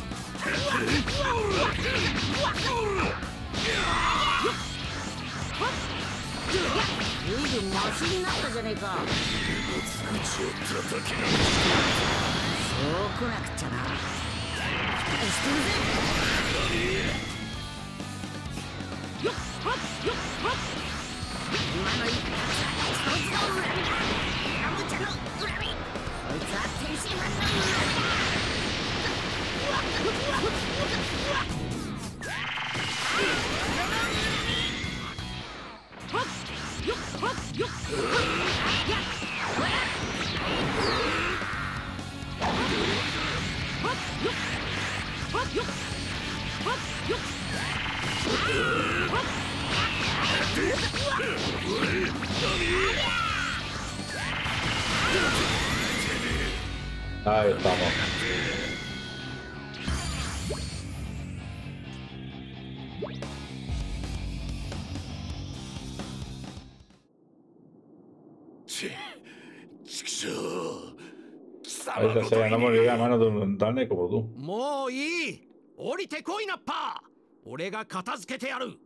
S2: ー。随分マシになったじゃねえか。
S5: 口を叩きな
S2: そうこなくちゃな。期待してるぜ。今の一発はそいつの恨みだ。ヤムチャの恨み。そいつは天津飯の恨みだ。
S1: Ahí estamos. Esta sea, no moriría a manos de un Dane como tú.
S4: もういい。降りてこいなパー。俺が片付けてやる。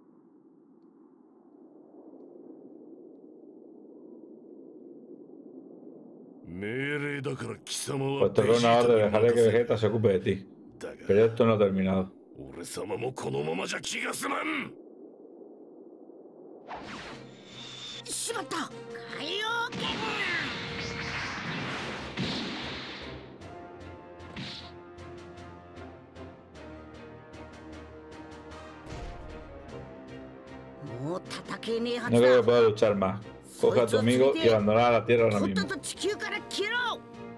S5: 命令だから貴様は
S1: Pues te doy una orden, dejaré que Vegeta se ocupe de ti.
S5: だが
S1: Pero esto no ha terminado.
S5: 俺様もこのままじゃ気が済まん
S2: しまった。海洋圏。 もう戦えねえは
S1: No
S2: ず
S1: creo
S2: だ。
S1: que pueda luchar más. Coge a tu amigo y abandona la Tierra ahora
S2: とっと
S1: mismo.
S2: と地球から消えろ。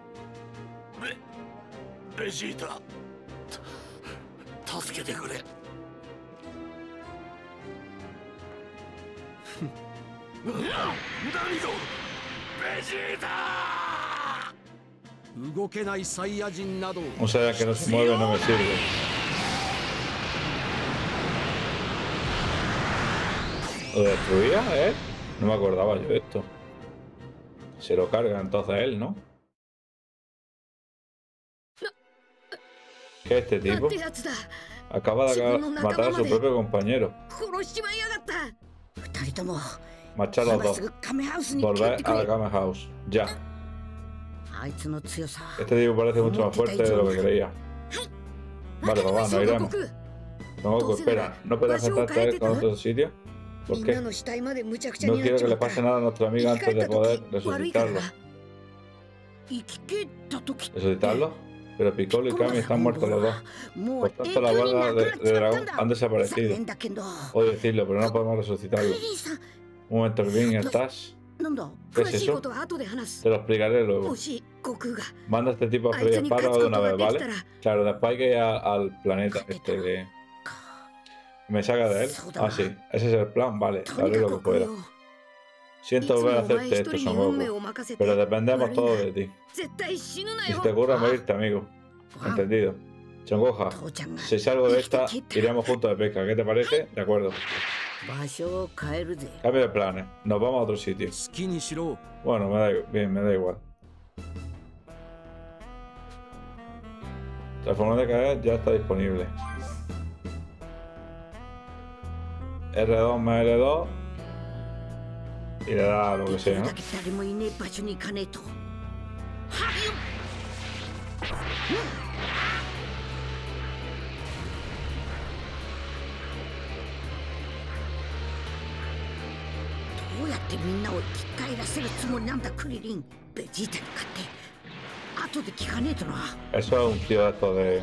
S5: ベジータた助けてくれ何がベジータ
S4: 動けないサイヤ人など
S1: Un Saiyan que no se mueve no me sirve. ¿Lo destruía, eh? No me acordaba yo de esto. Se lo carga entonces él, ¿no? ¿Qué es este
S2: なん
S1: tipo?
S2: てやつだ。
S1: Acaba de acabar- matar a su propio compañero.
S2: 殺しちまいやがった。二人とも
S1: Marchar los
S2: 今
S1: dos.
S2: すぐカメハウスに帰っ
S1: Volver
S2: てく
S1: a la
S2: れ。
S1: Kame House. Ya.
S2: あいつの強さ。
S1: Este tipo parece mucho más fuerte de lo que creía. Vale, papá, no iremos. Tengo que esperar. ¿No puedes enfrentarte a él con otro sitio? ¿Por
S2: みん
S1: qué?
S2: なの死体まで無茶苦茶
S1: No
S2: になっ
S1: quiero
S2: ち
S1: que
S2: ま
S1: le
S2: った。
S1: pase nada a nuestro amigo
S2: 生き返
S1: antes
S2: っ
S1: de
S2: た
S1: poder
S2: 時悪いから
S1: resucitarlo.
S2: な。生き切った時
S1: ¿Resucitarlo? Pero Piccolo y Kami están muertos los dos.
S2: も
S1: Por
S2: う
S1: tanto, la guarda de, de dragón han
S2: 残
S1: desaparecido.
S2: 念だけど。
S1: Odio decirlo, pero no podemos
S2: ク
S1: resucitarlo.
S2: リリンさん、
S1: Un momento, Green, ¿estás?
S2: なんだ。
S1: ¿Qué
S2: 詳
S1: es
S2: しい
S1: eso?
S2: ことは後で話す。
S1: Te lo explicaré
S2: も
S1: luego.
S2: し悟空が
S1: Manda a este tipo a
S2: あいつ
S1: freír
S2: に勝
S1: páramo
S2: つ
S1: de
S2: こ
S1: una
S2: とが
S1: vez,
S2: でき
S1: ¿vale?
S2: たら、
S1: Claro, después hay que ir a- al planeta este de... ¿Me saca de él? Ah, sí. Ese es el plan, vale.
S2: とに
S1: Haré
S2: か
S1: lo
S2: く
S1: que
S2: これ
S1: pueda.
S2: を
S1: Siento
S2: いつ
S1: volver
S2: も
S1: a
S2: お前
S1: hacerte
S2: 一
S1: esto,
S2: 人に
S1: Son
S2: 運命
S1: Goku.
S2: を任せて
S1: Pero dependemos
S2: 悪い
S1: todos
S2: な
S1: de ti.
S2: 絶対死ぬな
S1: Y
S2: よ。
S1: si te ocurre
S2: あ
S1: morirte, amigo.
S2: あ
S1: Entendido. Chongoja,
S2: 父ちゃんが
S1: si salgo de esta,
S2: 生きてきた
S1: iremos juntos de pesca. ¿Qué te parece? De acuerdo.
S2: 場所を変えるぜ。
S1: Cambio de planes. Nos vamos a otro sitio.
S4: 好きにしろ。
S1: Bueno, me da, i- bien, me da igual. Transformar de caer ya está disponible. R dos más L dos y le da lo que sea, ¿no?
S2: 誰もいねえ場所に行かねえと。はっ。どうやってみんなを生き返らせるつもりなんだクリリン。ベジータに勝って後で聞かねえとな。
S1: Eso es un tío de estos de...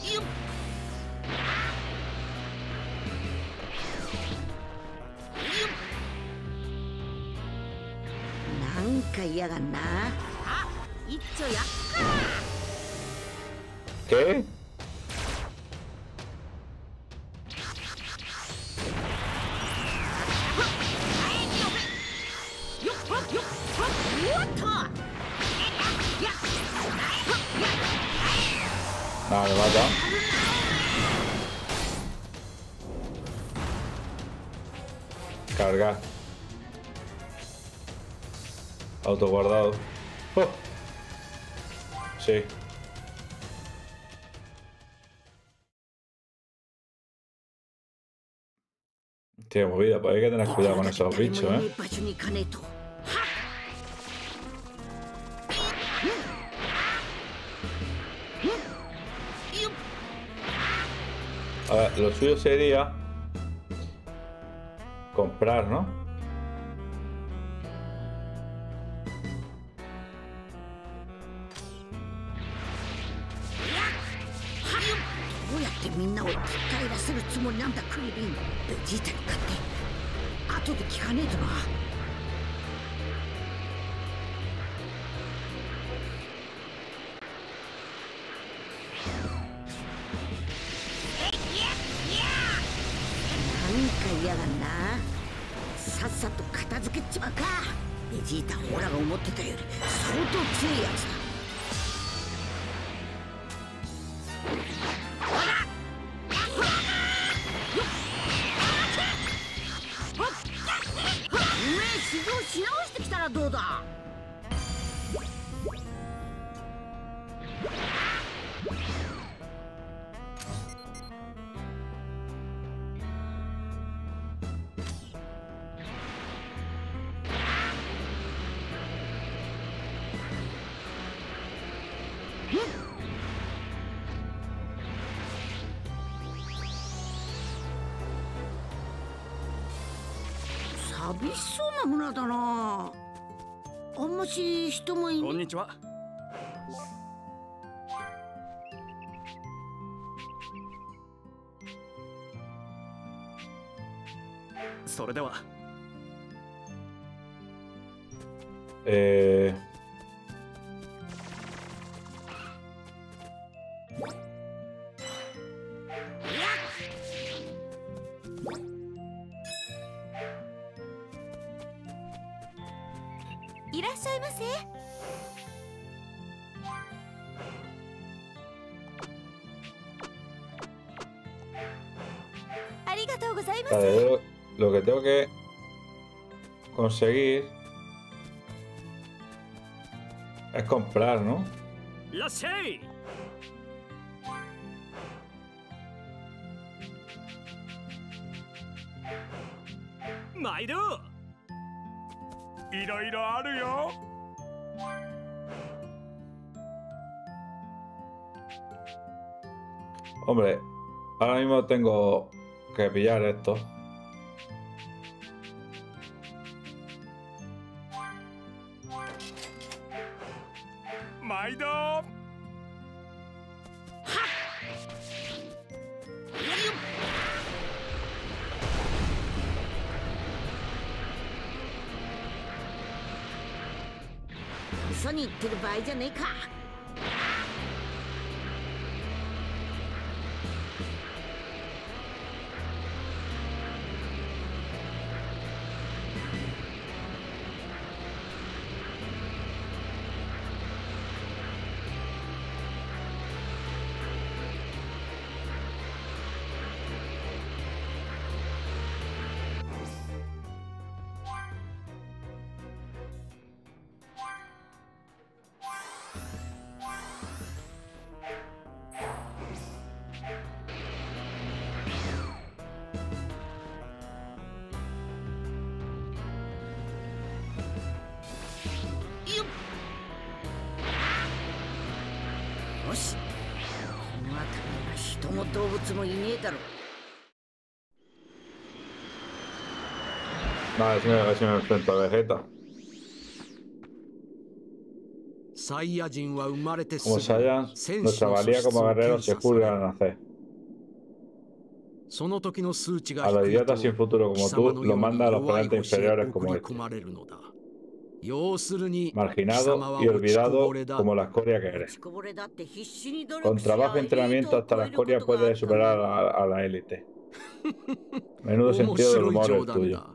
S2: なんか嫌がんな。あ、一丁やっか。
S1: ¿Qué? Nada, me mata. Cargar. Autoguardado. Oh. Sí. Tiene movida, pues hay que tener cuidado con esos bichos, ¿eh? A ver, lo suyo sería comprar, ¿no?寂しそうな村だな。あんまし人もいない。
S4: こんにちは。それでは。
S1: えー
S2: いらっしゃいませ。ありがとうございます。
S1: Vale, lo, lo que tengo que conseguir es comprar, ¿no?
S4: いらっしゃい。毎度。いろいろあるよ。
S1: Hombre, ahora mismo tengo que pillar esto.
S4: Maido.
S2: 嘘に言ってる場合じゃねえか。 の動物もいねえだろ。
S1: Vale, si me, si me enfrento a Vegeta.
S4: サイヤ人は生まれてす
S1: Como
S4: ぐ
S1: Saiyan,
S4: 戦士
S1: nuestra
S4: の素
S1: valía
S4: 質
S1: como
S4: を
S1: guerreros
S4: 検
S1: se
S4: 査され
S1: juzga
S4: る
S1: al nacer.
S4: その時の数値が
S1: A los
S4: 低いと
S1: idiotas sin futuro
S4: 貴
S1: como
S4: 様
S1: tú
S4: の
S1: lo
S4: ように
S1: manda a los
S4: 弱い
S1: planetas
S4: 星へ
S1: inferiores
S4: 送
S1: como
S4: り込
S1: este.
S4: まれるのだ。要するに貴
S1: Marginado
S4: 様は
S1: y
S4: 落ちこぼ
S1: olvidado
S4: れだ。
S1: como la escoria que
S2: 落
S1: eres.
S2: ちこぼれだって必死に努力
S1: Con
S2: しりゃ
S1: trabajo y
S2: エリート
S1: entrenamiento
S2: を
S1: hasta
S2: 超
S1: la
S2: える
S1: escoria
S2: ことがあ
S1: puede
S2: ったんだ。
S1: superar a, a la élite. Menudo
S4: 面
S1: sentido del
S4: 白い
S1: humor
S4: 冗
S1: el
S4: 談
S1: tuyo.
S4: だ。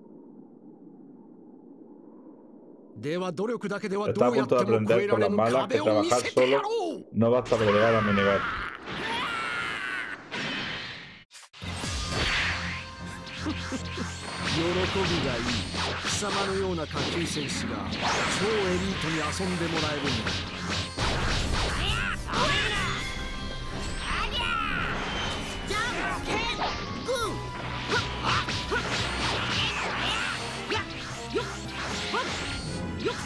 S4: では努力だけでは
S1: Está
S4: ど
S1: a
S4: うやっ
S1: punto de
S4: ても越
S1: aprender
S4: えら
S1: con
S4: れ
S1: las
S4: ぬ
S1: malas
S4: 壁
S1: que
S4: を見
S1: trabajar
S4: せてや
S1: solo
S4: ろう。
S1: no basta para llegar a mi nivel.
S4: 喜びがいい。貴様のような下級戦士が超エリートに遊んでもらえるんだ。
S2: じゃんけんグー。やっよっほっよっ。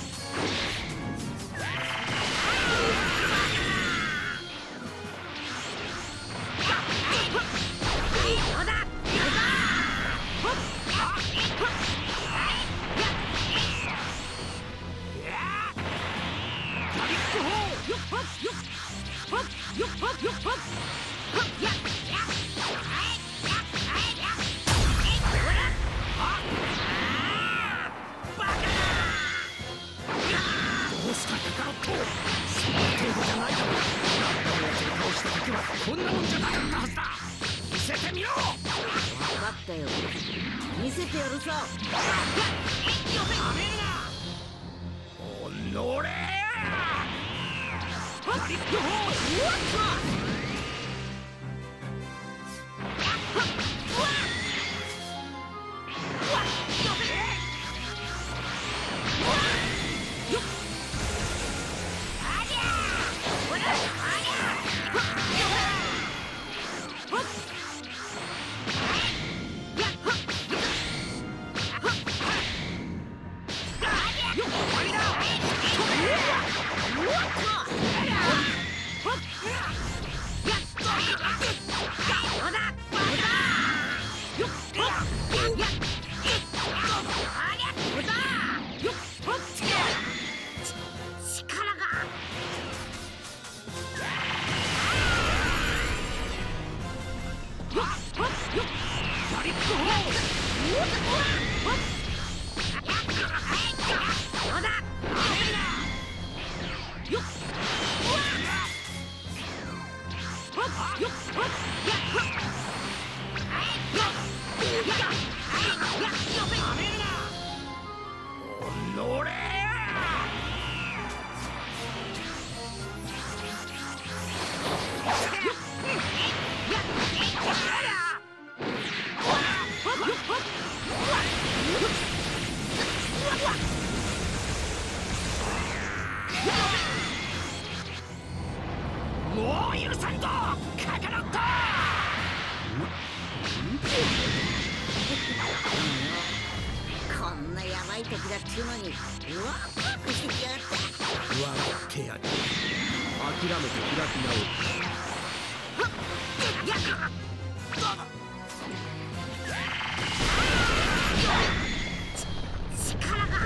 S4: こんなもんじゃなかったはずだ。見せてみろ。
S2: 分かったよ。見せてやるさ。
S4: おのれ。もう許さんぞ、カカロット。
S2: こんなヤバい時だっていうのにワクワクしてきやがって。
S4: 笑ってやる。諦めて開き直る。
S2: 力が。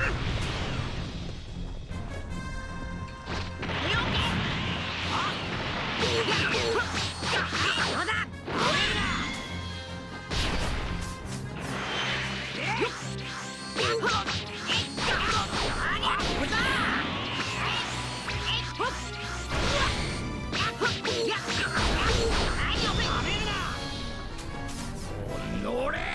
S4: 乗れ。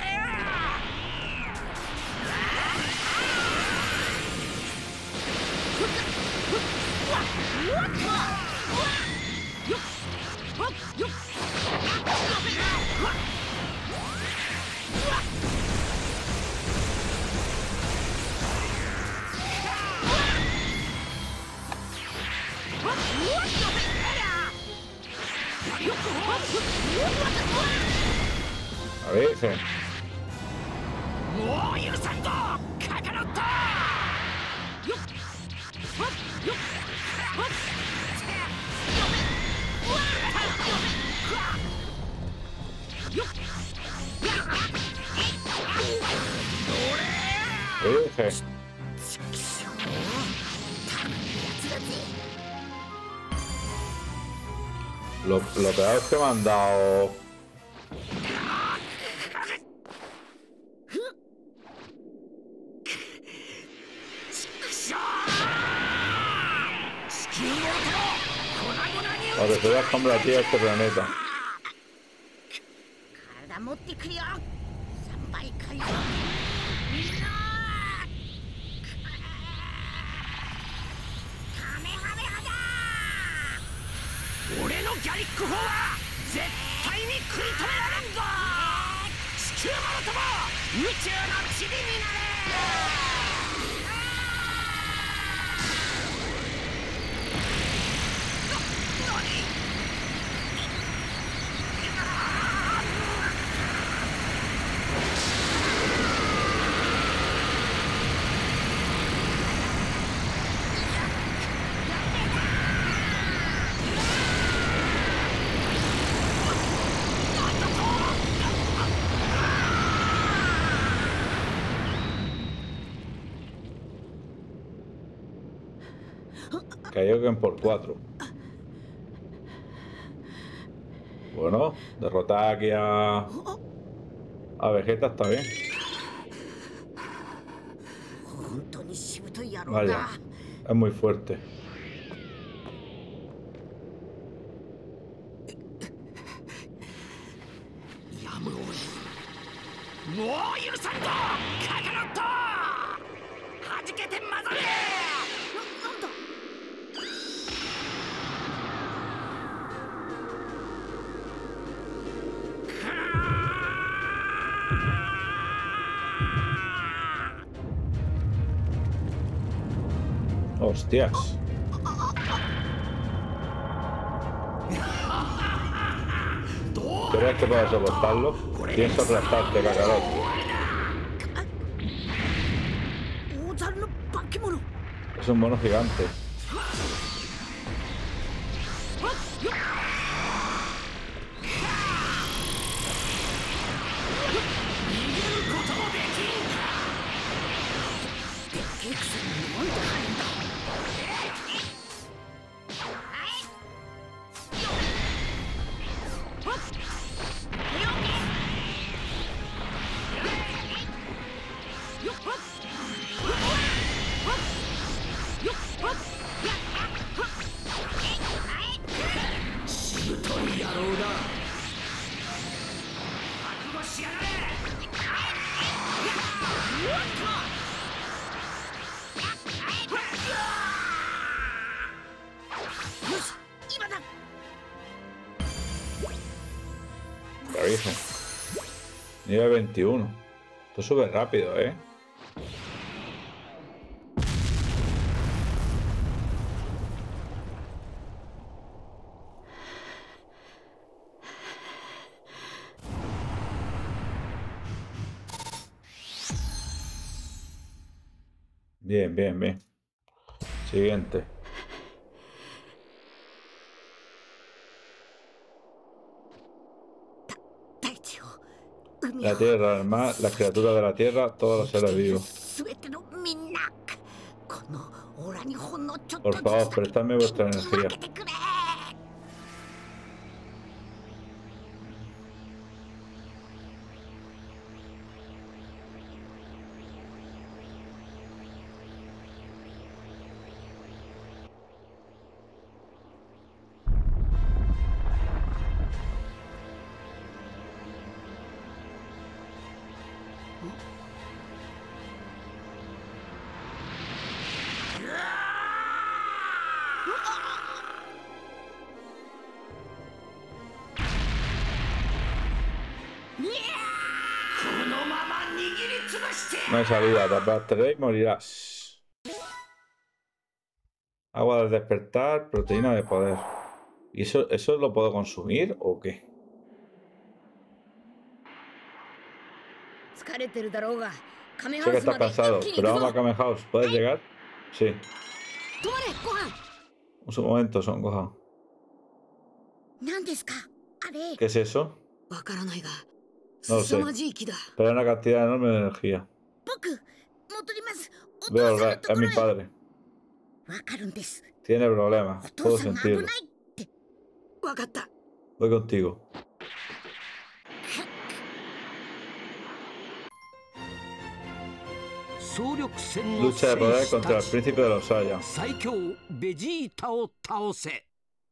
S1: A ver, sí.
S4: もう許さんぞ、カカロット。
S1: personaje. Lo, lo peor es que me han dado... O que se vea combatir a este planeta. Cayó que por cuatro. Bueno, derrotar aquí a... a Vegeta está bien. Vaya, es muy fuerte. Hostias. ¿Crees que puedes soportarlo? Pienso aplastarte, Kakarot. Es un mono gigante. Bravísimo. Nivel veintiuno. Esto sube rápido, ¿eh? Bien, bien, bien. Siguiente. La tierra, el mar, las criaturas de la tierra, todos los seres vivos. Por favor, prestadme vuestra energía. No hay salida, te aplastaré y morirás. Agua de despertar, proteína de poder. ¿Y eso, eso lo puedo consumir o qué? Sé que estás cansado, pero vamos a Kame House. ¿Puedes llegar? Sí. Un momento, Son Gohan. ¿Qué es eso? No lo sé. Pero hay una cantidad enorme de energía. Voy a volver, es mi padre.
S2: わかるんです。
S1: Tiene problemas,
S2: お父
S1: puedo
S2: さんが危ない
S1: sentirlo.
S2: って。
S4: わかった。
S1: Voy contigo. Lucha de poder contra el príncipe de los Saiyans.
S3: 最強ベジータを倒せ。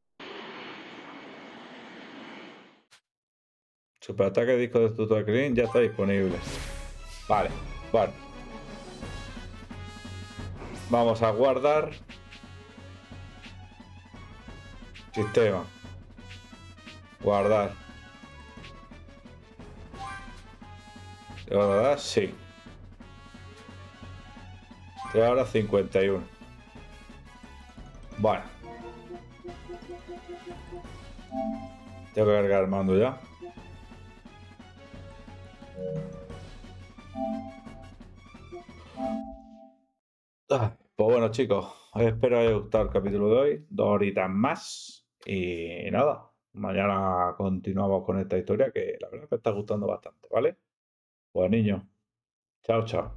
S1: Superataque disco de Tutor Green ya está disponible. Vale, bueno. Vamos a guardar. Sistema. Guardar. ¿Guardar? Sí. tres horas cincuenta y uno. Bueno. Tengo que cargar el mando ya. Ah, pues bueno, chicos, espero que os haya gustado el capítulo de hoy. Dos horitas más. Y nada, mañana continuamos con esta historia que la verdad me está gustando bastante, ¿vale? Pues niños, chao, chao.